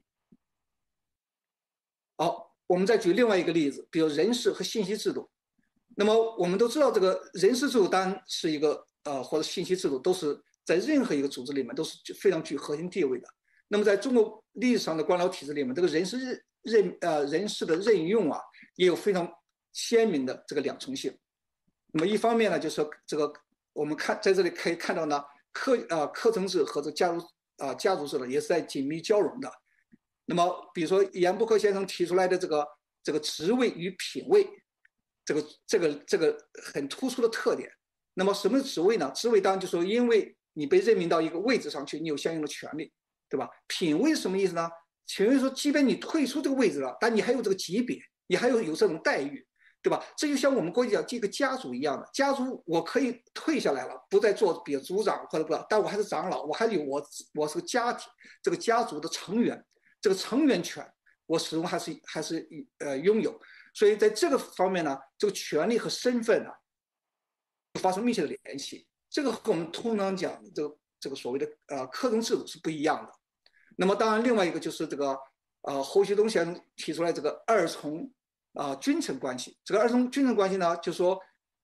好，我们再举另外一个例子，比如人事和信息制度。那么我们都知道，这个人事制度当然是一个或者信息制度，都是在任何一个组织里面都是非常具核心地位的。那么在中国历史上的官僚体制里面，这个人事的任用也有非常鲜明的这个两重性。那么一方面呢，就是说这个我们在这里可以看到呢，科层制和这家族制呢也是在紧密交融的。那么比如说严伯科先生提出来的这个职位与品位，这个很突出的特点。那么什么是职位呢？职位当然就是说，因为你被任命到一个位置上去，你有相应的权利，对吧？品位是什么意思呢？品位说，即便你退出这个位置了，但你还有这个级别，你还有这种待遇，对吧？这就像我们过去讲这个家族一样的，家族我可以退下来了，不再做比如族长或者不，但我还是长老，我还有我是个家庭这个家族的成员，这个成员权我始终还是拥有。所以在这个方面呢，这个权利和身份呢发生密切的联系。这个和我们通常讲这个所谓的科层制度是不一样的。那么当然另外一个就是这个侯旭东先生提出来这个二重君臣关系。这个二重君臣关系呢，就是说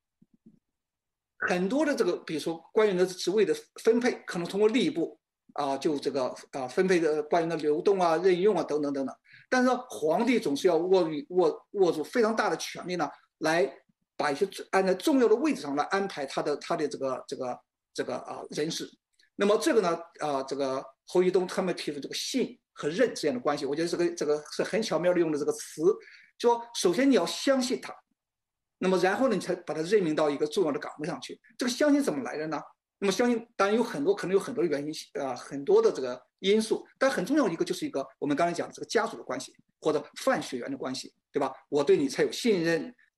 很多的这个比如说官员的职位的分配，可能通过吏部就这个分配的官员的流动任用等等等等。但是皇帝总是要握住非常大的权力呢，来把一些按在重要的位置上来安排他的这个人事。那么这个呢这个侯旭东他们提出这个信和任之间的关系，我觉得这个是很巧妙利用的这个词，就说首先你要相信他，那么然后呢你才把他任命到一个重要的岗位上去。这个相信怎么来的呢？那么相信当然可能有很多原因很多的这个因素，但很重要的一个就是一个我们刚才讲的这个家族的关系或者泛血缘的关系，对吧？我对你才有信任，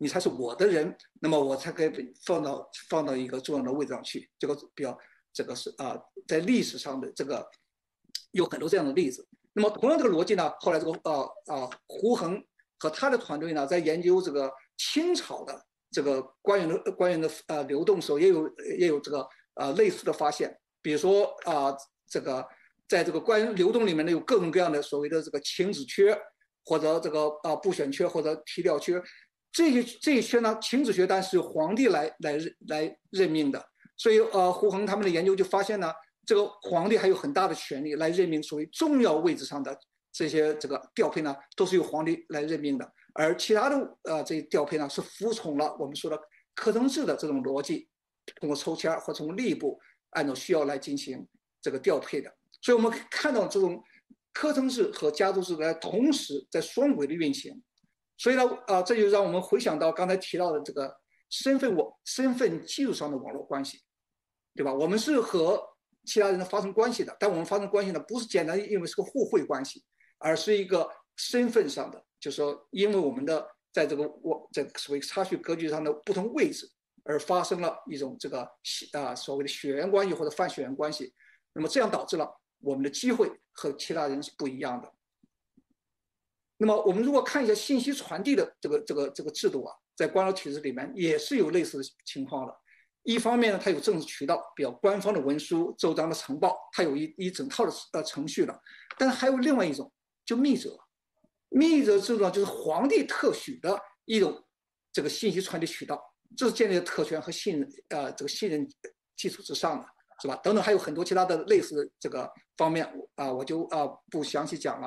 你才是我的人，那么我才可以放到一个重要的位置上去。这个比较，这个是在历史上的这个有很多这样的例子。那么同样这个逻辑呢，后来这个胡衡和他的团队呢，在研究这个清朝的这个官员的流动时候，也有这个类似的发现。比如说这个在这个官员流动里面呢，有各种各样的所谓的这个请旨缺，或者这个部选缺或者提调缺。这些缺呢，请旨缺当然是由皇帝来任命的。所以胡衡他们的研究就发现呢，这个皇帝还有很大的权力来任命所谓重要位置上的这些这个调配呢，都是由皇帝来任命的。而其他的这些调配呢，是服从了我们说的科层制的这种逻辑，通过抽签或从吏部按照需要来进行这个调配的。所以我们看到这种科层制和家族制在同时在双轨的运行。所以呢，这就让我们回想到刚才提到的这个身份基础上的网络关系，对吧？我们是和其他人发生关系的，但我们发生关系呢，不是简单因为是个互惠关系，而是一个身份上的，就是说，因为我们的在这个所谓差序格局上的不同位置，而发生了一种这个所谓的血缘关系或者泛血缘关系，那么这样导致了我们的机会和其他人是不一样的。那么我们如果看一下信息传递的这个制度在官僚体制里面也是有类似的情况的。一方面呢，它有政治渠道，比较官方的文书、奏章的呈报，它有一整套的程序的。但是还有另外一种，就密折。密折制度呢，就是皇帝特许的一种这个信息传递渠道，这是建立在特权和信任这个信任基础之上的，是吧？等等，还有很多其他的类似的这个方面我就不详细讲了。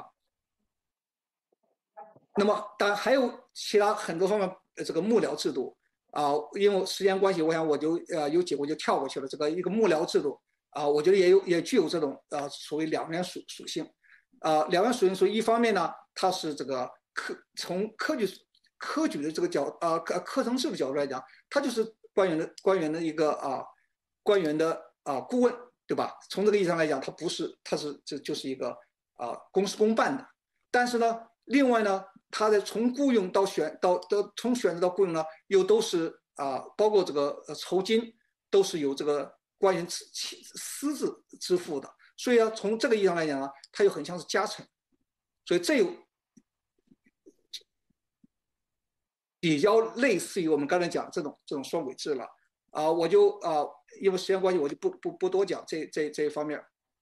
那么当然还有其他很多方面这个幕僚制度因为时间关系，我想我就有几个我就跳过去了。这个一个幕僚制度我觉得也具有这种所谓两元属性两元属性。所以一方面呢，它是这个从科举的这个科层制的角度来讲，它就是官员的一个官员的顾问，对吧？从这个意义上来讲，这就是一个公事公办的。但是呢，另外呢，它的从雇佣到从选择到雇佣呢，又都是包括这个酬金都是由这个官员私自支付的。所以从这个意义上来讲呢，它又很像是加成。所以这有比较类似于我们刚才讲这种双轨制了我就因为时间关系，我就不多讲这一方面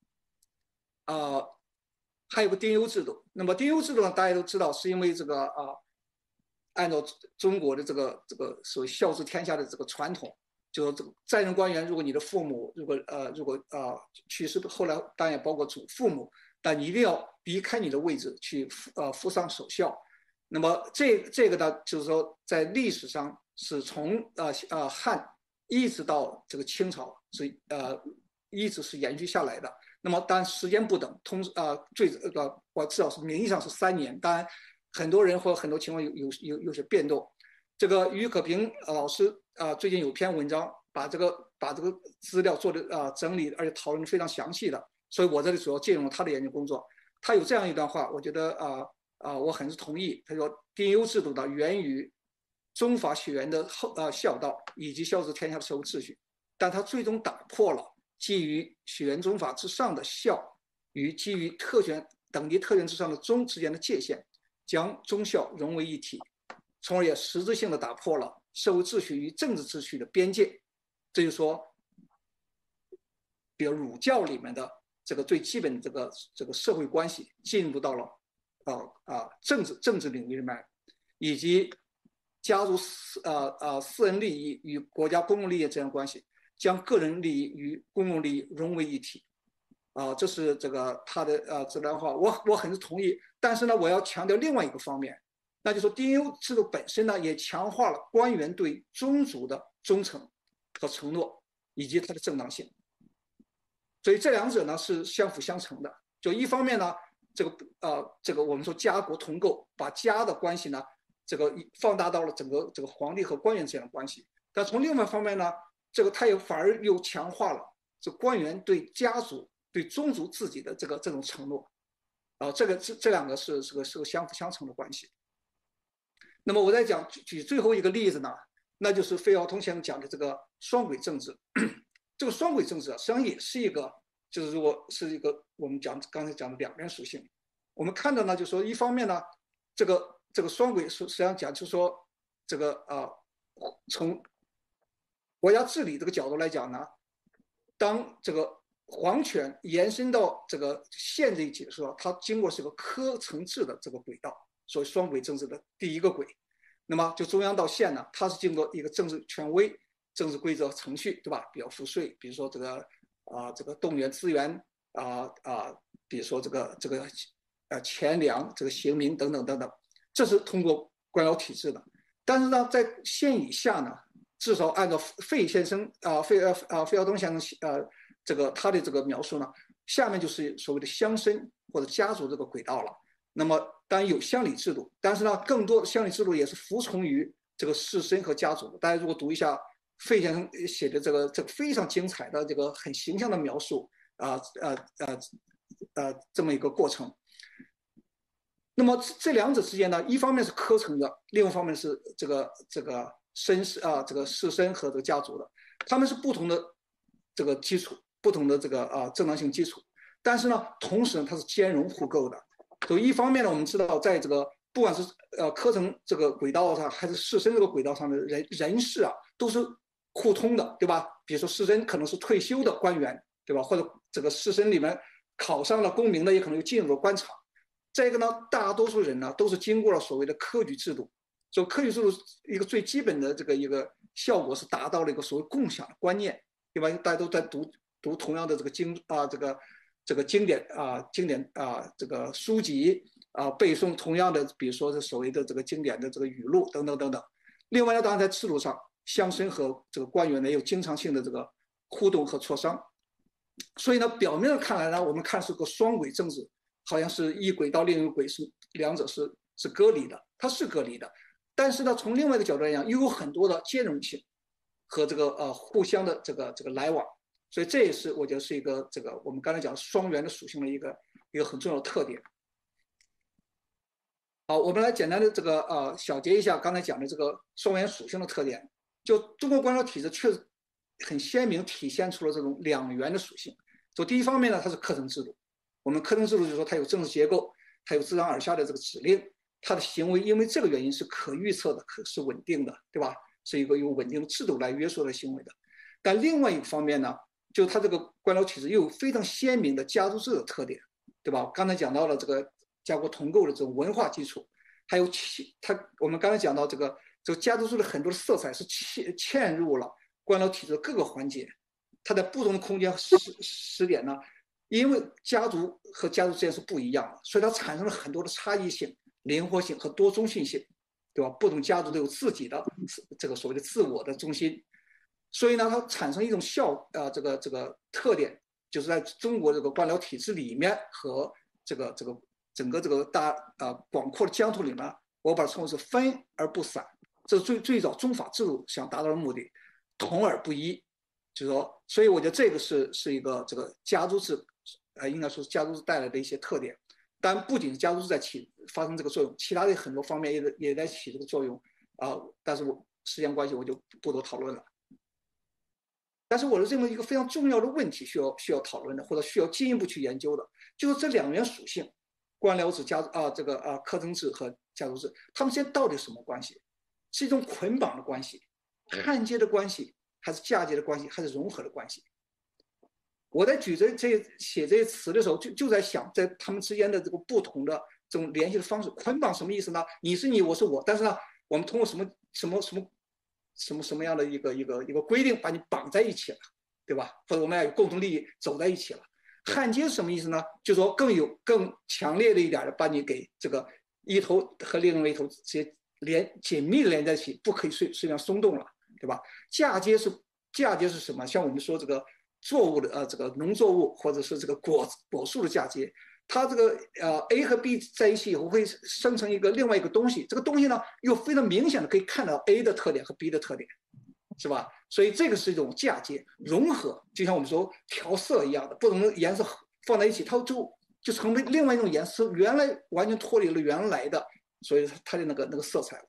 还有个丁忧制度。那么丁忧制度呢，大家都知道，是因为这个按照中国的这个所谓孝治天下的这个传统，就是这个在任官员，如果你的父母如果去世，后来当然也包括祖父母，但你一定要离开你的位置去服丧守孝。那么这个呢，就是说在历史上是从汉一直到这个清朝是一直是延续下来的。那么当然时间不等，我至少是名义上是3年，当然很多人或很多情况有些变动。这个于可平老师最近有篇文章把这个资料做的整理，而且讨论非常详细的，所以我这里主要借用了他的研究工作。他有这样一段话，我觉得我很是同意。他说丁忧制度呢，源于宗法血缘的孝道以及孝治天下的社会秩序，但他最终打破了基于血缘宗法之上的孝与基于等级特权之上的宗之间的界限，将宗孝融为一体，从而也实质性的打破了社会秩序与政治秩序的边界。这就是说，比如儒教里面的这个最基本的这个社会关系进入到了政治领域里面，以及家族私人利益与国家公共利益这样关系，将个人利益与公共利益融为一体。这是这个他的这段话，我很是同意。但是呢，我要强调另外一个方面，那就是说丁忧制度本身呢，也强化了官员对宗族的忠诚和承诺，以及它的正当性。所以这两者呢是相辅相成的。就一方面呢，这个我们说家国同构，把家的关系呢，这个放大到了整个这个皇帝和官员之间的关系。但从另外一方面呢，这个它也反而又强化了这官员对家族、对宗族自己的这种承诺。这两个是个相辅相成的关系。 那么我再举最后一个例子呢，那就是费孝通先生讲的这个双轨政治。这个双轨政治啊，实际上也是一个，就是如果是一个我们刚才讲的两面属性。我们看到呢，就是说一方面呢，这个双轨实际上讲就是说这个从国家治理这个角度来讲呢，当这个皇权延伸到这个县这一级的时候，它经过是个科层制的这个轨道，所谓双轨政治的第一个轨。那么就中央到县呢，它是经过一个政治权威、政治规则程序，对吧？比如赋税，比如说这个动员资源比如说这个钱粮、这个刑民等等等等，这是通过官僚体制的。但是呢，在县以下呢，至少按照费孝通先生他的这个描述呢，下面就是所谓的乡绅或者家族这个轨道了。那么当然有乡里制度，但是呢，更多的乡里制度也是服从于这个士绅和家族的。大家如果读一下费先生写的这个非常精彩的这个很形象的描述这么一个过程。那么这两者之间呢，一方面是科层的，另一方面是这个绅士这个士绅和这个家族的，他们是不同的这个基础，不同的这个正当性基础，但是呢，同时呢，它是兼容互构的。所以一方面呢，我们知道在这个不管是科层这个轨道上，还是士绅这个轨道上的人士都是互通的，对吧？比如说士绅可能是退休的官员，对吧？或者这个士绅里面考上了功名的，也可能又进入了官场。再一个呢，大多数人呢都是经过了所谓的科举制度，所以科举制度一个最基本的这个一个效果是达到了一个所谓共享的观念，对吧？大家都在读同样的这个经典这个书籍背诵同样的，比如说是所谓的这个经典的这个语录等等等等。另外呢，当然在制度上，乡绅和这个官员呢有经常性的这个互动和磋商。所以呢，表面上看来呢，我们看是个双轨政治，好像是一轨到另一个轨两者是隔离的，它是隔离的。但是呢，从另外一个角度来讲，又有很多的兼容性和这个互相的这个来往。所以这也是我觉得是一个这个我们刚才讲双元的属性的一个很重要的特点。好，我们来简单的这个小结一下刚才讲的这个双元属性的特点。就中国官僚体制确实很鲜明体现出了这种两元的属性。就第一方面呢，它是科层制度。我们科层制度就是说它有政治结构，它有自上而下的这个指令，它的行为因为这个原因是可预测的，是稳定的，对吧？是一个有稳定的制度来约束的行为的。但另外一个方面呢，就它这个官僚体制又有非常鲜明的家族制的特点，对吧？刚才讲到了这个家国同构的这种文化基础，还有我们刚才讲到这个家族制的很多的色彩是嵌入了官僚体制的各个环节，它在不同的空间时点呢，因为家族和家族之间是不一样的，所以它产生了很多的差异性、灵活性和多中性性，对吧？不同家族都有自己的这个所谓的自我的中心。所以呢，它产生一种这个特点，就是在中国这个官僚体制里面和这个整个这个广阔的疆土里面，我把它称为是分而不散，这是最早宗法制度想达到的目的，同而不一，就是说，所以我觉得这个是一个这个家族制，应该说是家族制带来的一些特点。但不仅是家族制在发生这个作用，其他的很多方面也在起这个作用但是时间关系我就不多讨论了。但是我认为一个非常重要的问题需要讨论的，或者需要进一步去研究的，就是这两元属性，官僚制科层制和家族制，他们之间到底什么关系？是一种捆绑的关系、焊接的关系，还是嫁接的关系，还是融合的关系？我在写这些词的时候，就在想，在他们之间的这个不同的这种联系的方式。捆绑什么意思呢？你是你，我是我，但是呢，我们通过什么样的一个规定把你绑在一起了，对吧？或者我们要有共同利益走在一起了。焊接是什么意思呢？就是说更强烈的一点的，把你给这个一头和另外一头直接紧密的连在一起，不可以随便松动了，对吧？嫁接是什么？像我们说这个作物的这个农作物或者是这个果树的嫁接，它这个A 和 B 在一起以后会生成另外一个东西，这个东西呢又非常明显的可以看到 A 的特点和 B 的特点，是吧？所以这个是一种嫁接融合，就像我们说调色一样的，不同的颜色放在一起，它就成为另外一种颜色，原来完全脱离了原来的，所以它的那个色彩了。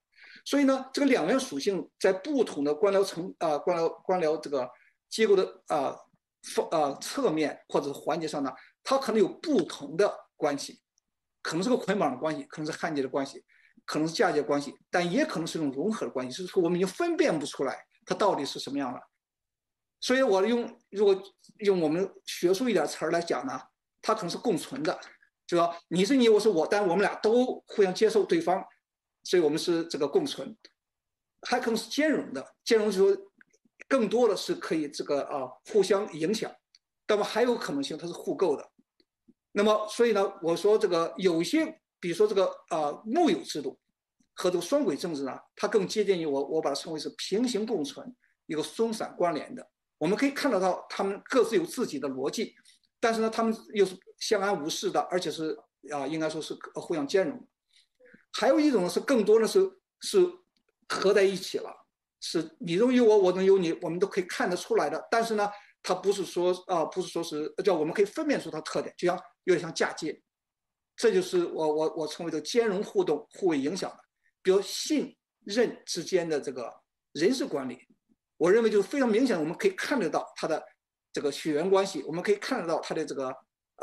所以呢，这个两元属性在不同的官僚这个机构的侧面或者环节上呢，它可能有不同的关系，可能是个捆绑的关系，可能是焊接的关系，可能是嫁接关系，但也可能是一种融合的关系，就是说我们已经分辨不出来它到底是什么样了。所以我如果用我们学术一点词儿来讲呢，它可能是共存的，就说你是你，我是我，但我们俩都互相接受对方，所以我们是这个共存。还可能是兼容的，兼容就是说更多的是可以这个互相影响，那么还有可能性它是互构的。那么所以呢，我说这个有些，比如说这个木有制度和这个双轨政治呢，它更接近于我把它称为是平行共存，一个松散关联的。我们可以看得到他们各自有自己的逻辑，但是呢，他们又是相安无事的，而且是应该说是互相兼容。还有一种呢是更多的是合在一起了，是你中有我，我中有你，我们都可以看得出来的。但是呢，它不是说是叫我们可以分辨出它特点，就像有点像嫁接，这就是我称为的兼容互动、互为影响的。比如信任之间的这个人事管理，我认为就是非常明显，我们可以看得到它的这个血缘关系，我们可以看得到它的这个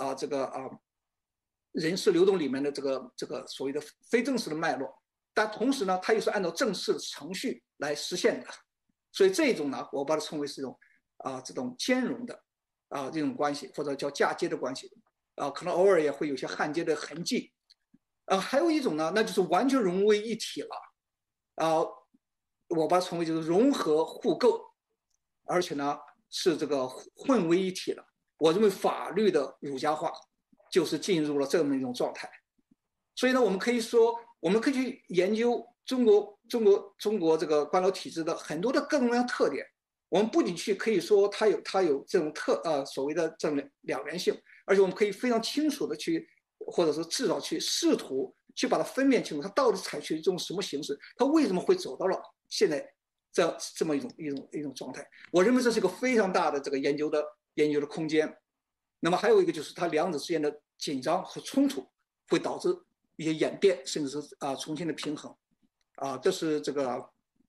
人事流动里面的这个所谓的非正式的脉络。但同时呢，它又是按照正式的程序来实现的，所以这种呢，我把它称为是一种这种兼容的这种关系，或者叫嫁接的关系可能偶尔也会有些焊接的痕迹还有一种呢，那就是完全融为一体了我把它称为就是融合互构，而且呢是这个混为一体的。我认为法律的儒家化就是进入了这么一种状态。所以呢，我们可以去研究中国这个官僚体制的很多的各种各样特点。我们不仅可以说它有这种所谓的这种两元性，而且我们可以非常清楚的去，或者是至少去试图去把它分辨清楚，它到底采取一种什么形式，它为什么会走到了现在这么一种状态。我认为这是一个非常大的这个研究的空间。那么还有一个就是它两者之间的紧张和冲突会导致一些演变，甚至是重新的平衡这是这个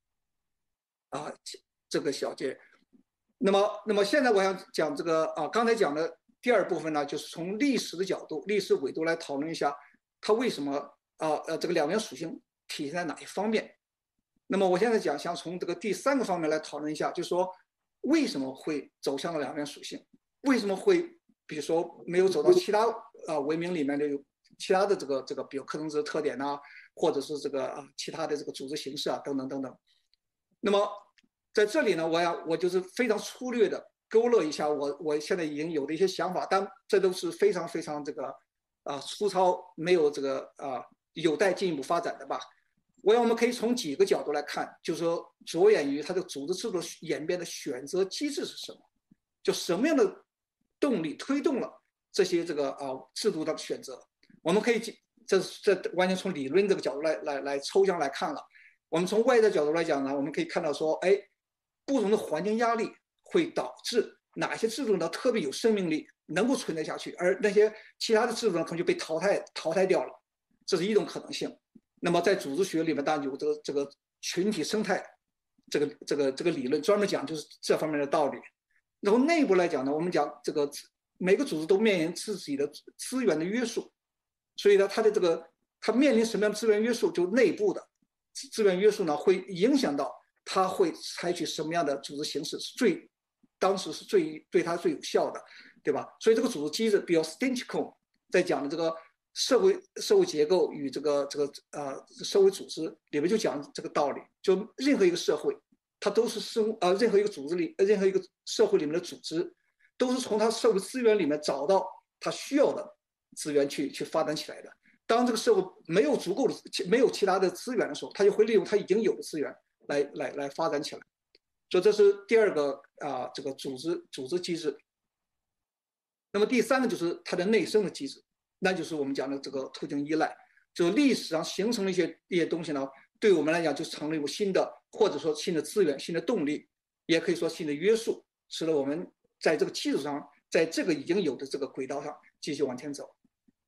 这个小节。那么现在我想讲这个刚才讲的第二部分呢，就是从历史的角度、历史纬度来讨论一下它为什么这个两元属性体现在哪一方面。那么我现在想从这个第三个方面来讨论一下，就是说为什么会走向了两元属性，为什么会比如说没有走到其他文明里面的有其他的这个比如克隆制的特点或者是这个其他的这个组织形式等等等等。那么在这里呢，我就是非常粗略的勾勒一下我现在已经有的一些想法，但这都是非常非常这个粗糙，没有这个有待进一步发展的吧。我们可以从几个角度来看，就是说着眼于它的组织制度演变的选择机制是什么，就什么样的动力推动了这些这个制度的选择。我们可以这完全从理论这个角度来抽象来看了。我们从外在角度来讲呢，我们可以看到说，不同的环境压力会导致哪些制度呢特别有生命力，能够存在下去，而那些其他的制度呢可能就被淘汰掉了，这是一种可能性。那么在组织学里面当然有这个群体生态这个理论，专门讲就是这方面的道理。然后内部来讲呢，我们讲这个每个组织都面临自己的资源的约束，所以呢它面临什么样的资源约束，就内部的资源约束呢会影响到它会采取什么样的组织形式当时是对它最有效的，对吧？所以这个组织机制，比如 Stinchcombe 在讲的这个社会结构与这个社会组织里面就讲这个道理，就任何一个社会它都是任何一个组织里任何一个社会里面的组织都是从它社会资源里面找到它需要的资源去发展起来的。当这个社会没有足够的没有其他的资源的时候，它就会利用它已经有的资源来发展起来。所以这是第二个这个组织机制。那么第三个就是它的内生的机制，那就是我们讲的这个途径依赖，就历史上形成了一些东西呢，对我们来讲就成了有新的或者说新的资源、新的动力，也可以说新的约束，使得我们在这个基础上，在这个已经有的这个轨道上继续往前走。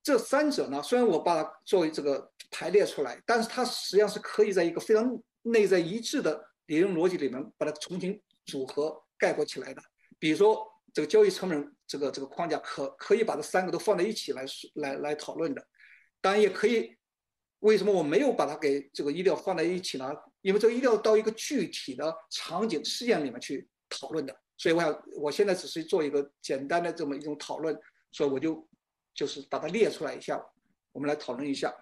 这三者呢，虽然我把它作为这个排列出来，但是它实际上是可以在一个非常内在一致的理论逻辑里面把它重新组合概括起来的。比如说这个交易成本这个框架可以把这三个都放在一起来讨论的。当然也可以，为什么我没有把它给这个一定要放在一起呢？因为这个一定要到一个具体的场景事件里面去讨论的。所以我现在只是做一个简单的这么一种讨论，所以我就是把它列出来一下，我们来讨论一下。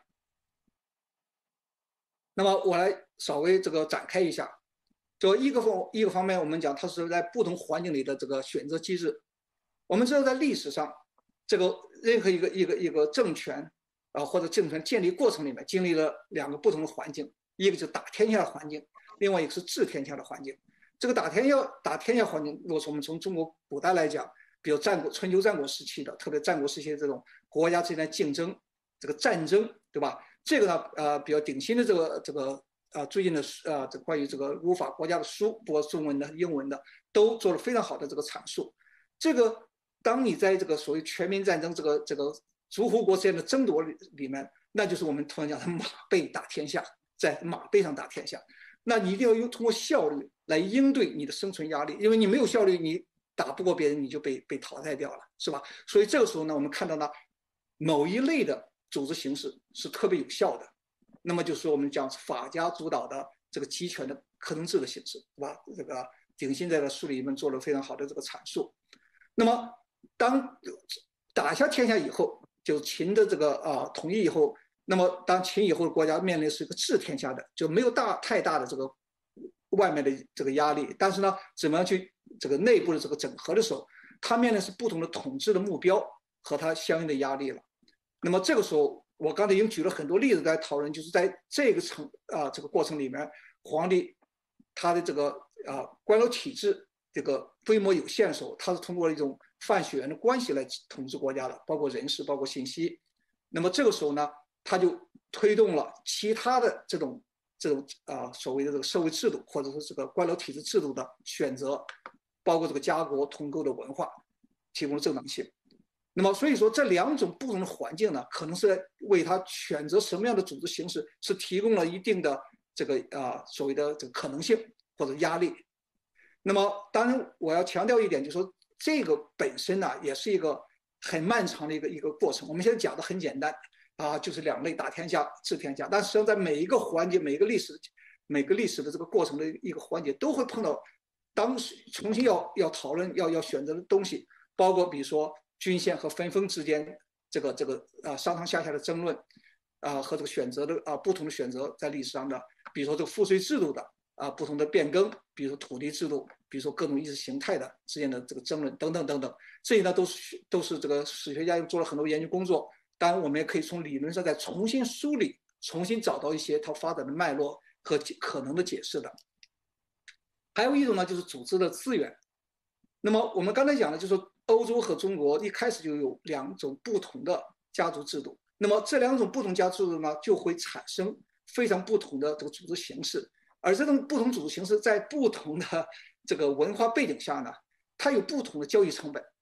那么我来稍微这个展开一下，就一个方面，我们讲它是在不同环境里的这个选择机制。我们知道在历史上，这个任何一个政权或者政权建立过程里面，经历了两个不同的环境，一个就是打天下的环境，另外一个是治天下的环境。这个打天下环境，如果说我们从中国古代来讲，比如春秋战国时期的，特别战国时期的这种国家之间的竞争，这个战争，对吧？这个呢，比较典型的最近的这关于这个儒法国家的书，不管中文的、英文的，都做了非常好的这个阐述。这个当你在这个所谓全民战争这个诸侯国之间的争夺里面，那就是我们通常讲的马背打天下，在马背上打天下。那你一定要通过效率来应对你的生存压力，因为你没有效率，你打不过别人，你就被淘汰掉了，是吧？所以这个时候呢，我们看到呢，某一类的组织形式是特别有效的。那么就是我们讲法家主导的这个集权的克隆制的形式，对吧？这个鼎新在这书里面做了非常好的这个阐述。那么当打下天下以后，就秦的这个统一以后，那么当秦以后的国家面临是一个治天下的，就没有太大的这个外面的这个压力，但是呢，怎么样去这个内部的这个整合的时候，它面临是不同的统治的目标和它相应的压力了。那么这个时候，我刚才已经举了很多例子在讨论，就是在这个过程里面，皇帝他的这个官僚体制这个规模有限的时候，他是通过一种泛血缘的关系来统治国家的，包括人事，包括信息。那么这个时候呢，他就推动了其他的这种所谓的这个社会制度，或者说这个官僚体制制度的选择，包括这个家国同构的文化，提供了正当性。那么所以说这两种不同的环境呢，可能是为他选择什么样的组织形式是提供了一定的这个所谓的这个可能性或者压力。那么当然我要强调一点，就是说这个本身呢也是一个很漫长的一个过程。我们现在讲的很简单就是两类打天下治天下，但实际上在每一个环节每个历史的这个过程的一个环节都会碰到当时重新要讨论要选择的东西，包括比如说郡县和分封之间这个上上下下的争论和这个选择的不同的选择在历史上的，比如说这个赋税制度的不同的变更，比如说土地制度，比如说各种意识形态的之间的这个争论等等等等，这些呢都是这个史学家又做了很多研究工作。当然我们也可以从理论上再重新梳理，重新找到一些它发展的脉络和可能的解释的。还有一种呢就是组织的资源。那么我们刚才讲的就是说欧洲和中国一开始就有两种不同的家族制度，那么这两种不同家族制度呢就会产生非常不同的这个组织形式，而这种不同组织形式在不同的这个文化背景下呢，它有不同的交易成本，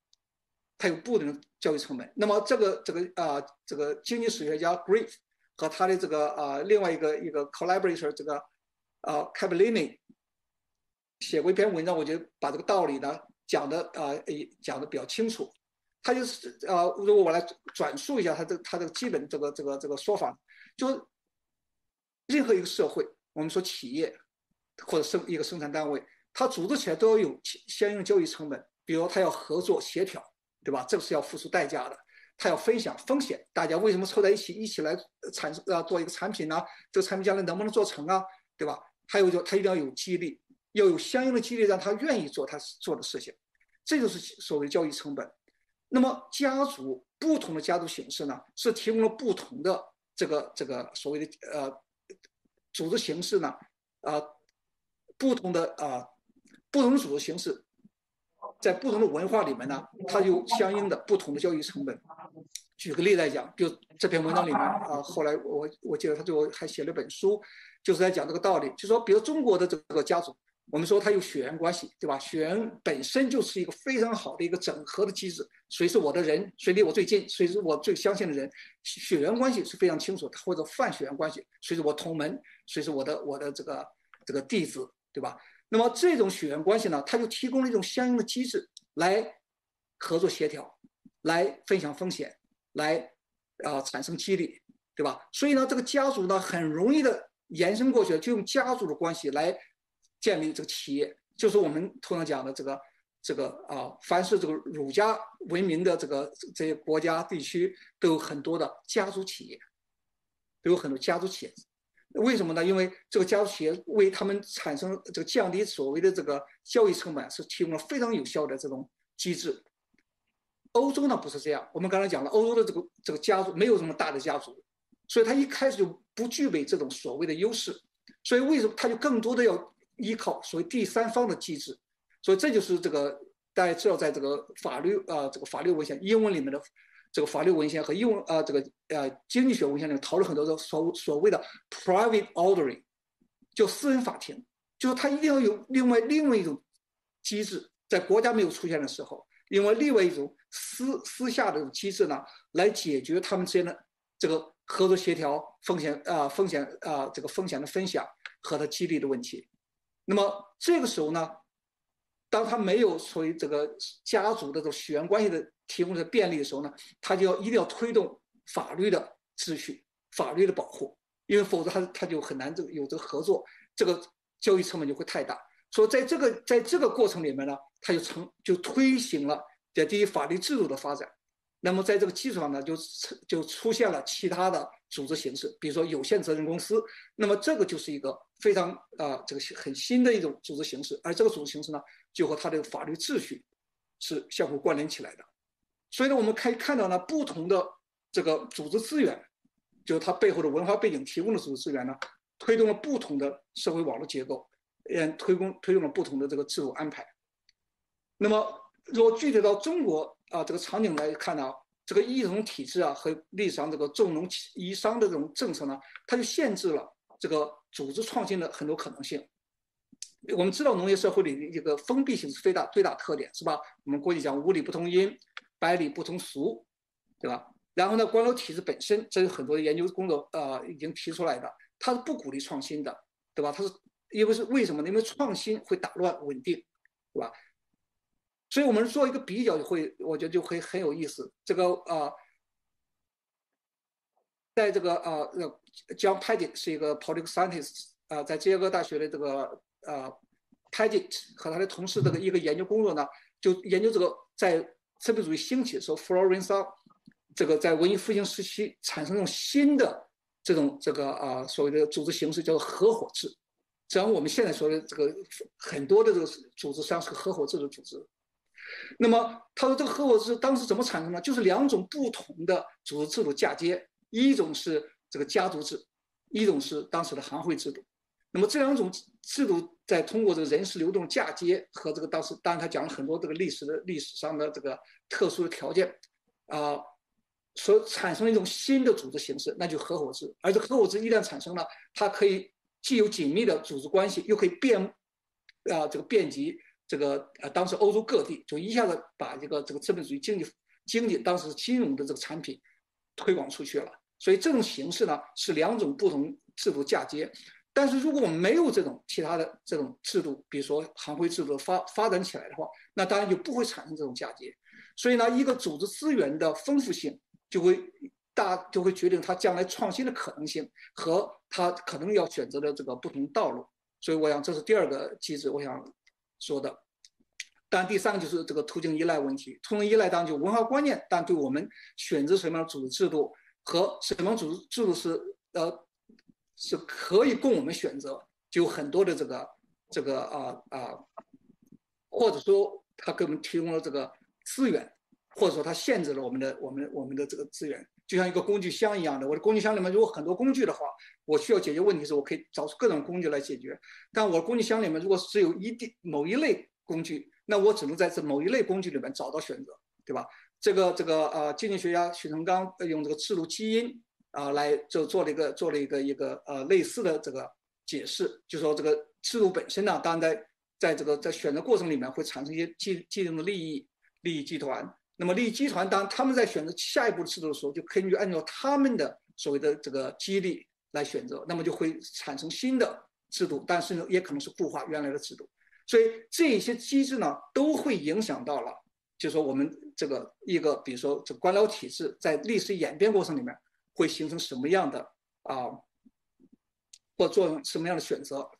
那么这个经济史学家 Griff 和他的这个另外一个 collaborator 这个Capellini 写过一篇文章，我觉得把这个道理呢讲的比较清楚。他就是如果我来转述一下他的基本这个说法，就是任何一个社会，我们说企业或者一个生产单位，它组织起来都要有相应的交易成本，比如它要合作协调，对吧？这个是要付出代价的。它要分享风险，大家为什么凑在一起来做一个产品呢？这个产品将来能不能做成啊？对吧？还有就它一定要有激励，要有相应的激励，让他愿意做他做的事情，这就是所谓交易成本。那么不同的家族形式呢，是提供了不同的这个所谓的组织形式呢，不同的组织形式，在不同的文化里面呢，它有相应的不同的交易成本。举个例来讲，比如这篇文章里面后来我记得他最后还写了本书，就是在讲这个道理，就是说，比如中国的这个家族， 我们说它有血缘关系，对吧？血缘本身就是一个非常好的一个整合的机制，谁是我的人，谁离我最近，谁是我最相信的人，血缘关系是非常清楚的，或者泛血缘关系，谁是我同门，谁是我的这个弟子，对吧？那么这种血缘关系呢，它就提供了一种相应的机制来合作协调，来分享风险，来产生激励，对吧？所以呢，这个家族呢很容易的延伸过去，就用家族的关系来建立这个企业，就是我们通常讲的凡是这个儒家文明的这些国家地区，都有很多的家族企业，都有很多家族企业。为什么呢？因为这个家族企业为他们产生这个降低所谓的这个交易成本，是提供了非常有效的这种机制。欧洲呢不是这样，我们刚才讲了，欧洲的这个家族没有这么大的家族，所以他一开始就不具备这种所谓的优势，所以为什么他就更多的要依靠所谓第三方的机制？所以这就是这个大家知道，在这个法律文献英文里面的这个法律文献和英文经济学文献里面讨论很多的所谓的 private ordering， 就私人法庭，就是它一定要有另外一种机制，在国家没有出现的时候，另外一种私下的这种机制呢，来解决他们之间的这个合作协调、风险的分享和它激励的问题。那么这个时候呢，当他没有所谓这个家族的这种血缘关系的提供的便利的时候呢，他就一定要推动法律的秩序、法律的保护，因为否则他就很难有这个合作，这个交易成本就会太大。所以在这个过程里面呢，他就推行了第一法律制度的发展。那么在这个基础上呢，就出现了其他的组织形式，比如说有限责任公司。那么这个就是一个非常这个很新的一种组织形式，而这个组织形式呢，就和它的法律秩序是相互关联起来的。所以呢，我们可以看到呢，不同的这个组织资源，就是它背后的文化背景提供的组织资源呢，推动了不同的社会网络结构，推动了不同的这个制度安排。那么如果具体到中国这个场景来看呢，这个一种体制和历史上这个重农抑商的这种政策呢，它就限制了这个组织创新的很多可能性。我们知道农业社会里的一个封闭性是最大特点，是吧？我们过去讲五礼不同音，百礼不同俗，对吧？然后呢，官僚体制本身，这是很多的研究工作已经提出来的，它是不鼓励创新的，对吧？它是为什么呢？因为创新会打乱稳定，对吧？所以我们做一个比较，我觉得就会很有意思。这个在这个John Paget 是一个 political scientist 在芝加哥大学的这个Paget 和他的同事的一个研究工作呢，就研究这个在资本主义兴起的时候 ，Florence 这个在文艺复兴时期产生这种新的所谓的组织形式，叫做合伙制。实际上我们现在说的这个很多的这个组织实际上是合伙制的组织。那么他说这个合伙制当时怎么产生呢？就是两种不同的组织制度嫁接，一种是这个家族制，一种是当时的行会制度。那么这两种制度在通过这个人事流动嫁接和这个当然他讲了很多这个历史上的这个特殊的条件所产生了一种新的组织形式，那就是合伙制。而这合伙制一旦产生了，它可以既有紧密的组织关系，又可以遍及这个当时欧洲各地，就一下子把这个资本主义经济当时金融的这个产品推广出去了。所以这种形式呢是两种不同制度嫁接。但是如果我们没有这种其他的这种制度，比如说行会制度发展起来的话，那当然就不会产生这种嫁接。所以呢，一个组织资源的丰富性就会决定它将来创新的可能性和它可能要选择的这个不同道路。所以我想这是第二个机制我想说的。当然第三个就是这个途径依赖问题。途径依赖当然就文化观念，但对我们选择什么样的组织制度和什么样的组织制度是可以供我们选择，就有很多的或者说它给我们提供了这个资源，或者说它限制了我们的这个资源，就像一个工具箱一样的。我的工具箱里面如果很多工具的话，我需要解决问题时，我可以找出各种工具来解决。但我的工具箱里面如果只有某一类工具，那我只能在这某一类工具里面找到选择，对吧？经济学家许成刚用这个制度基因来就做了一个类似的这个解释，就说这个制度本身呢，当然在在选择过程里面会产生一些既定的利益集团。那么利益集团当他们在选择下一步制度的时候，就按照他们的所谓的这个激励来选择，那么就会产生新的制度，但是呢，也可能是固化原来的制度。所以这些机制呢，都会影响到了，就是说我们这个比如说这官僚体制在历史演变过程里面会形成什么样的或做什么样的选择。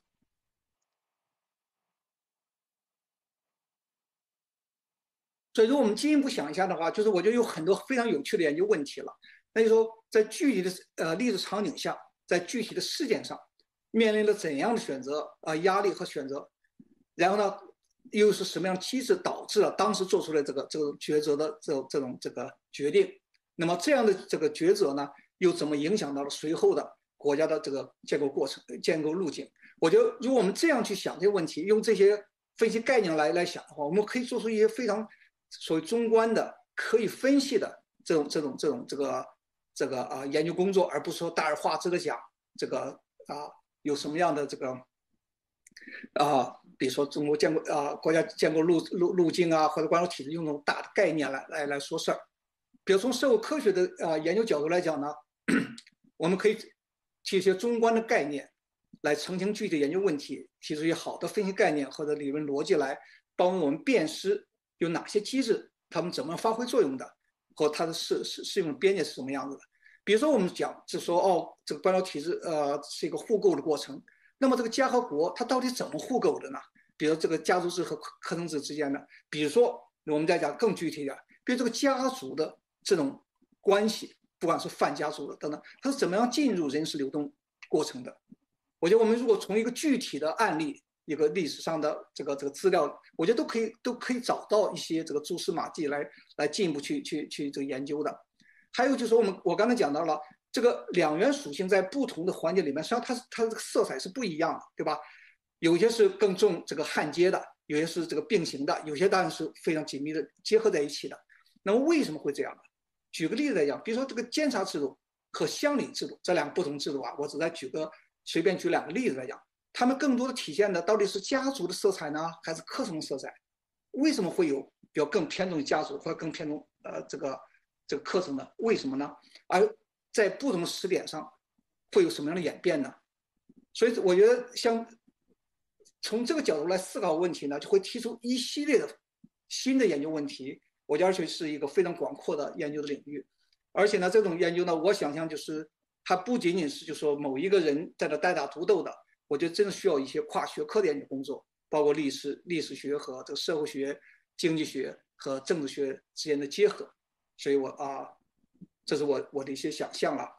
所以说我们进一步想一下的话，就是我觉得有很多非常有趣的研究问题了。那就是说，在具体的历史场景下，在具体的事件上，面临了怎样的选择压力和选择，然后呢，又是什么样的机制导致了当时做出来这个抉择的这种决定？那么这样的这个抉择呢，又怎么影响到了随后的国家的这个建构过程、建构路径？我觉得，如果我们这样去想这个问题，用这些分析概念来想的话，我们可以做出一些非常所谓中观的、可以分析的这个研究工作，而不是说大而化之的讲有什么样的这个比如说中国国家建构路径或者官僚体制，用这种大的概念来说事儿。比如从社会科学的研究角度来讲呢，我们可以提一些中观的概念来澄清具体研究问题，提出一些好的分析概念或者理论逻辑来帮助我们辨识有哪些机制，它们怎么发挥作用的，和它的适用边界是什么样子的。比如说我们讲，就说这个官僚体制是一个互构的过程，那么这个家和国它到底怎么互构的呢？比如这个家族制和科层制之间的，比如说我们再讲更具体一点，比如这个家族的这种关系，不管是泛家族的等等，它是怎么样进入人事流动过程的？我觉得我们如果从一个具体的案例，一个历史上的这个资料，我觉得都可以找到一些这个蛛丝马迹来进一步去这个研究的。还有就是我刚才讲到了这个两元属性在不同的环节里面，实际上它的色彩是不一样的，对吧？有些是更重这个焊接的，有些是这个并行的，有些当然是非常紧密的结合在一起的。那么为什么会这样呢？举个例子来讲，比如说这个监察制度和乡里制度这两个不同制度我只在随便举两个例子来讲，他们更多的体现的到底是家族的色彩呢，还是科层的色彩？为什么会有比较更偏重家族或者更偏重这个科层呢？为什么呢？而在不同的时点上会有什么样的演变呢？所以我觉得像从这个角度来思考问题呢，就会提出一系列的新的研究问题。我觉得而且是一个非常广阔的研究的领域，而且呢，这种研究呢，我想象就是它不仅仅是就说某一个人在那单打独斗的，我觉得真的需要一些跨学科的研究工作，包括历史学和这个社会学、经济学和政治学之间的结合。所以这是我的一些想象了。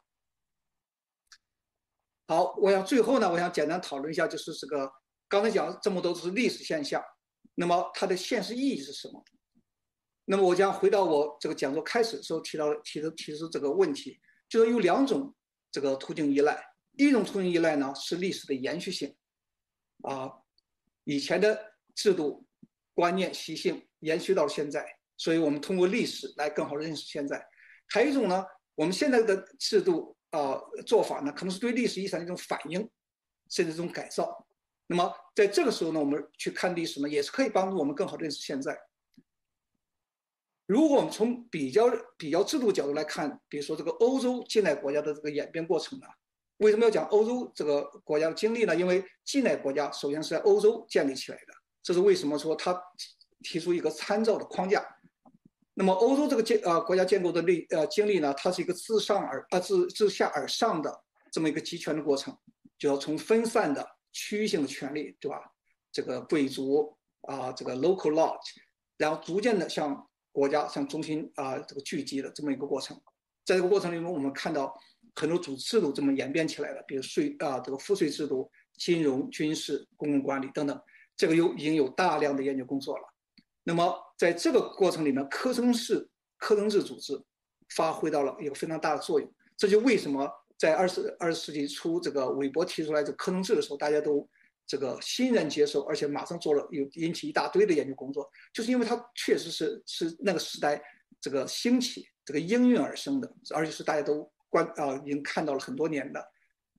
好，我想最后呢，我想简单讨论一下，就是这个刚才讲这么多都是历史现象，那么它的现实意义是什么？那么我将回到我这个讲座开始的时候提出这个问题，就是有两种这个途径依赖。一种途径依赖呢是历史的延续性，以前的制度、观念、习性延续到现在，所以我们通过历史来更好认识现在。还有一种呢，我们现在的制度做法呢，可能是对历史遗产的一种反应，甚至一种改造。那么在这个时候呢，我们去看历史呢，也是可以帮助我们更好认识现在。如果我们从比较制度角度来看，比如说这个欧洲近代国家的这个演变过程呢，为什么要讲欧洲这个国家的经历呢？因为近代国家首先是在欧洲建立起来的，这是为什么说它提出一个参照的框架。那么欧洲这个国家建构的经历呢，它是一个自下而上的这么一个集权的过程，就要从分散的区域性的权利，对吧？这个贵族这个 local lodge， 然后逐渐的向国家向中心这个聚集的这么一个过程。在这个过程里面，我们看到很多组织制度这么演变起来的，比如这个赋税制度、金融、军事、公共管理等等，这个已经有大量的研究工作了。那么在这个过程里面，科层制组织发挥到了一个非常大的作用。这就为什么在20世纪初，这个韦伯提出来这个科层制的时候，大家都这个欣然接受，而且马上引起一大堆的研究工作，就是因为它确实是那个时代这个兴起、这个应运而生的，而且是大家都已经看到了很多年的。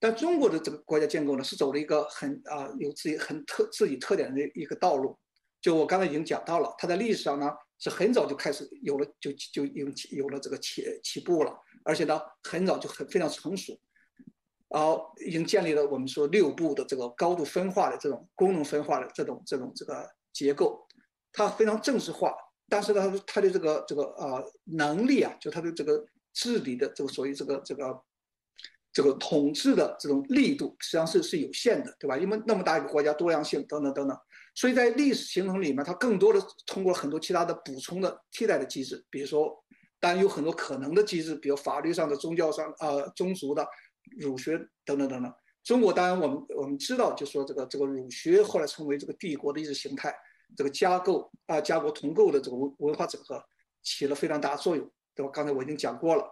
但中国的这个国家建构呢，是走了一个有自己特点的一个道路。就我刚才已经讲到了，它在历史上呢是很早就开始有了，就已经有了这个起步了，而且呢很早就非常成熟，已经建立了我们说6部的这个高度分化的这种功能分化的这种这个结构，它非常正式化，但是呢它的这个能力啊，就它的这个治理的这个所谓这个统治的这种力度实际上是有限的，对吧？因为那么大一个国家，多样性等等等等。所以在历史形成里面，它更多的通过很多其他的补充的替代的机制，比如说，当然有很多可能的机制，比如法律上的、宗教上、宗族的、儒学等等等等。中国当然我们知道，就说这个儒学后来成为这个帝国的意识形态，这个家国同构的这个文化整合起了非常大的作用，对吧？刚才我已经讲过了。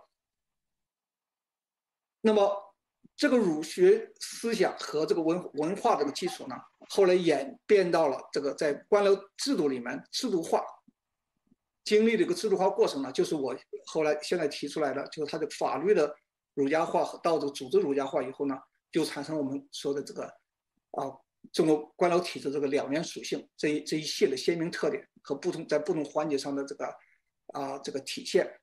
那么这个儒学思想和这个文化这个基础呢，后来演变到了这个在官僚制度里面制度化，经历这个制度化过程呢，就是我后来现在提出来的，就是它的法律的儒家化到这个组织儒家化以后呢，就产生我们说的这个中国官僚体制这个2元属性这一系列鲜明特点和在不同环节上的这个体现。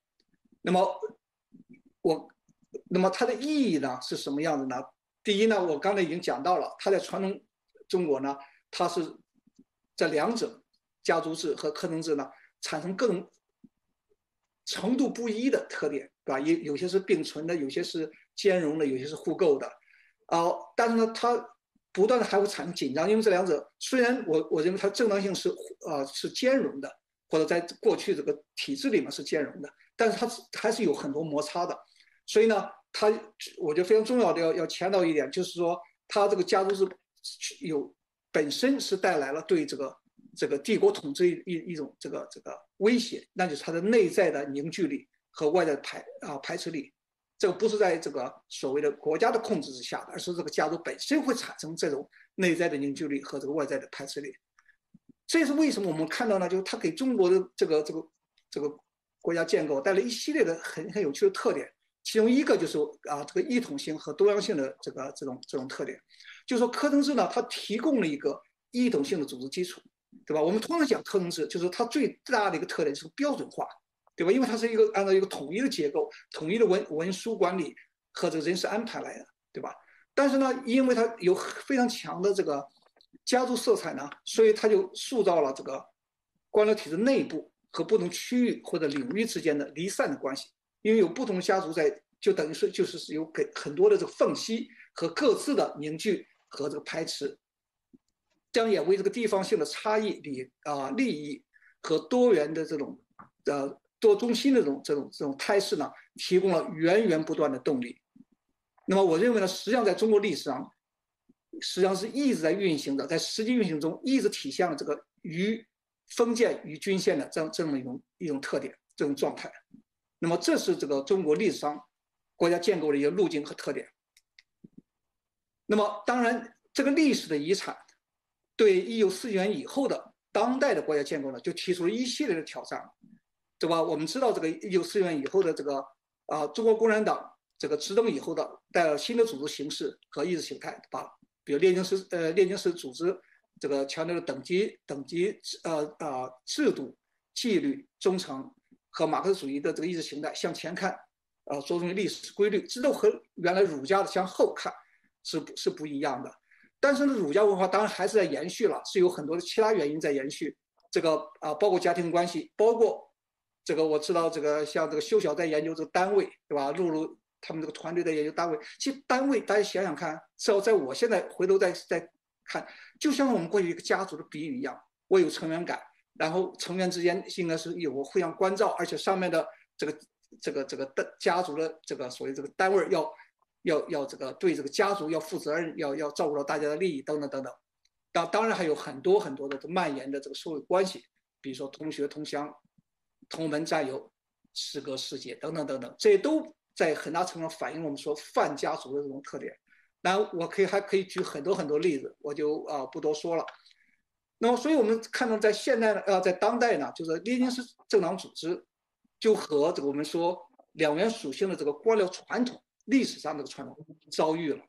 那么它的意义呢是什么样的呢？第一呢，我刚才已经讲到了，它在传统中国呢，它是这2者家族制和科层制呢产生更程度不一的特点，对吧？有些是并存的，有些是兼容的，有些是互构的，但是呢，它不断的还会产生紧张，因为这2者虽然我认为它正当性是兼容的，或者在过去这个体制里面是兼容的，但是它还是有很多摩擦的。所以呢，我觉得非常重要的要强调一点，就是说它这个家族制本身是带来了对这个帝国统治一种这个威胁，那就是它的内在的凝聚力和外在的排斥力。这个不是在这个所谓的国家的控制之下的，而是这个家族本身会产生这种内在的凝聚力和这个外在的排斥力。这也是为什么我们看到呢，就是它给中国的这个国家建构带来一系列的很有趣的特点。其中一个就是这个一统性和多样性的这种特点，就是说科层制呢，它提供了一个一统性的组织基础，对吧？我们通常讲科层制，就是它最大的一个特点就是标准化，对吧？因为它是按照一个统一的结构、统一的文书管理和这个人事安排来的，对吧？但是呢，因为它有非常强的这个家族色彩呢，所以它就塑造了这个官僚体制内部和不同区域或者领域之间的离散的关系。因为有不同的家族就等于是就是有很多的这个缝隙和各自的凝聚和这个排斥，这样也为这个地方性的差异利益和多元的这种多中心的这种态势呢，提供了源源不断的动力。那么我认为呢，实际上在中国历史上，实际上是一直在运行的，在实际运行中一直体现了这个封建与均线的这么一种特点，这种状态。那么这是这个中国历史上国家建构的一个路径和特点。那么当然，这个历史的遗产对1949年以后的当代的国家建构呢，就提出了一系列的挑战，对吧？我们知道这个1949年以后的这个中国共产党这个执政以后的带来新的组织形式和意识形态，对吧？比如列宁式组织这个强调的等级制度、纪律、忠诚。和马克思主义的这个意识形态向前看，着重于历史规律，这都和原来儒家的向后看是不一样的。但是呢，儒家文化当然还是在延续了，是有很多的其他原因在延续。这个包括家庭关系，包括这个我知道这个像这个修小在研究这个单位，对吧？露露他们这个团队在研究单位。其实单位大家想想看，至少在我现在回头再看，就像我们过去一个家族的比喻一样，我有成员感。然后成员之间应该是有个互相关照，而且上面的这个家族的这个所谓这个单位要这个对这个家族要负责任，要照顾到大家的利益等等等等。当然还有很多的蔓延的这个社会关系，比如说同学同乡、同门战友、师哥师姐等等等等，这都在很大程度上反映我们说泛家族的这种特点。当然我还可以举很多例子，我就不多说了。那么，所以我们看到，在现代在当代呢，就是列宁式政党组织，就和这个我们说2元属性的这个官僚传统历史上这个传统遭遇了，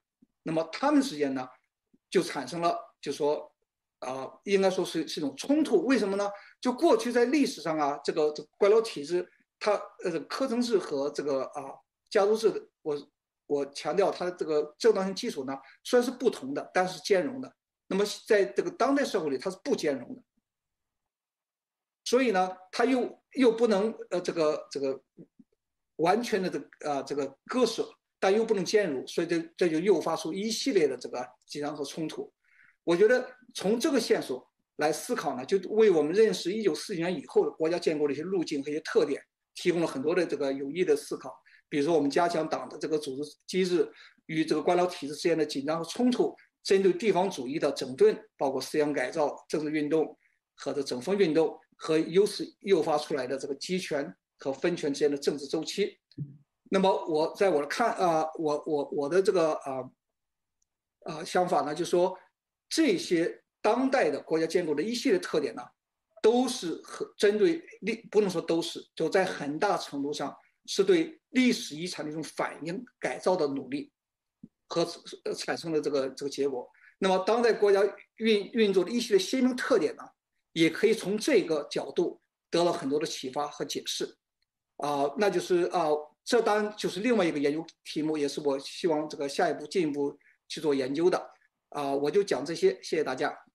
那么他们之间呢，就产生了，就说应该说是一种冲突。为什么呢？就过去在历史上啊，这个官僚体制，它科层制和这个家族制的，我强调它的这个正当性基础呢，虽然是不同的，但是兼容的。那么在这个当代社会里，它是不兼容的。所以呢，它又不能这个完全的这个割舍，但又不能兼容，所以这就诱发出一系列的这个紧张和冲突。我觉得从这个线索来思考呢，就为我们认识1949年以后的国家建构的一些路径和一些特点，提供了很多的这个有益的思考。比如说，我们加强党的这个组织机制与这个官僚体制之间的紧张和冲突，针对地方主义的整顿，包括思想改造、政治运动和这整风运动，和由此诱发出来的这个集权和分权之间的政治周期。那么我在我的我的这个想法呢，就是说这些当代的国家建构的一系列特点呢，都是针对不能说都是，就在很大程度上是对历史遗产的一种反应、改造的努力和产生的这个结果。那么当代国家运作的一系列鲜明特点呢，也可以从这个角度得了很多的启发和解释。那就是这当然就是另外一个研究题目，也是我希望这个下一步进一步去做研究的。我就讲这些，谢谢大家。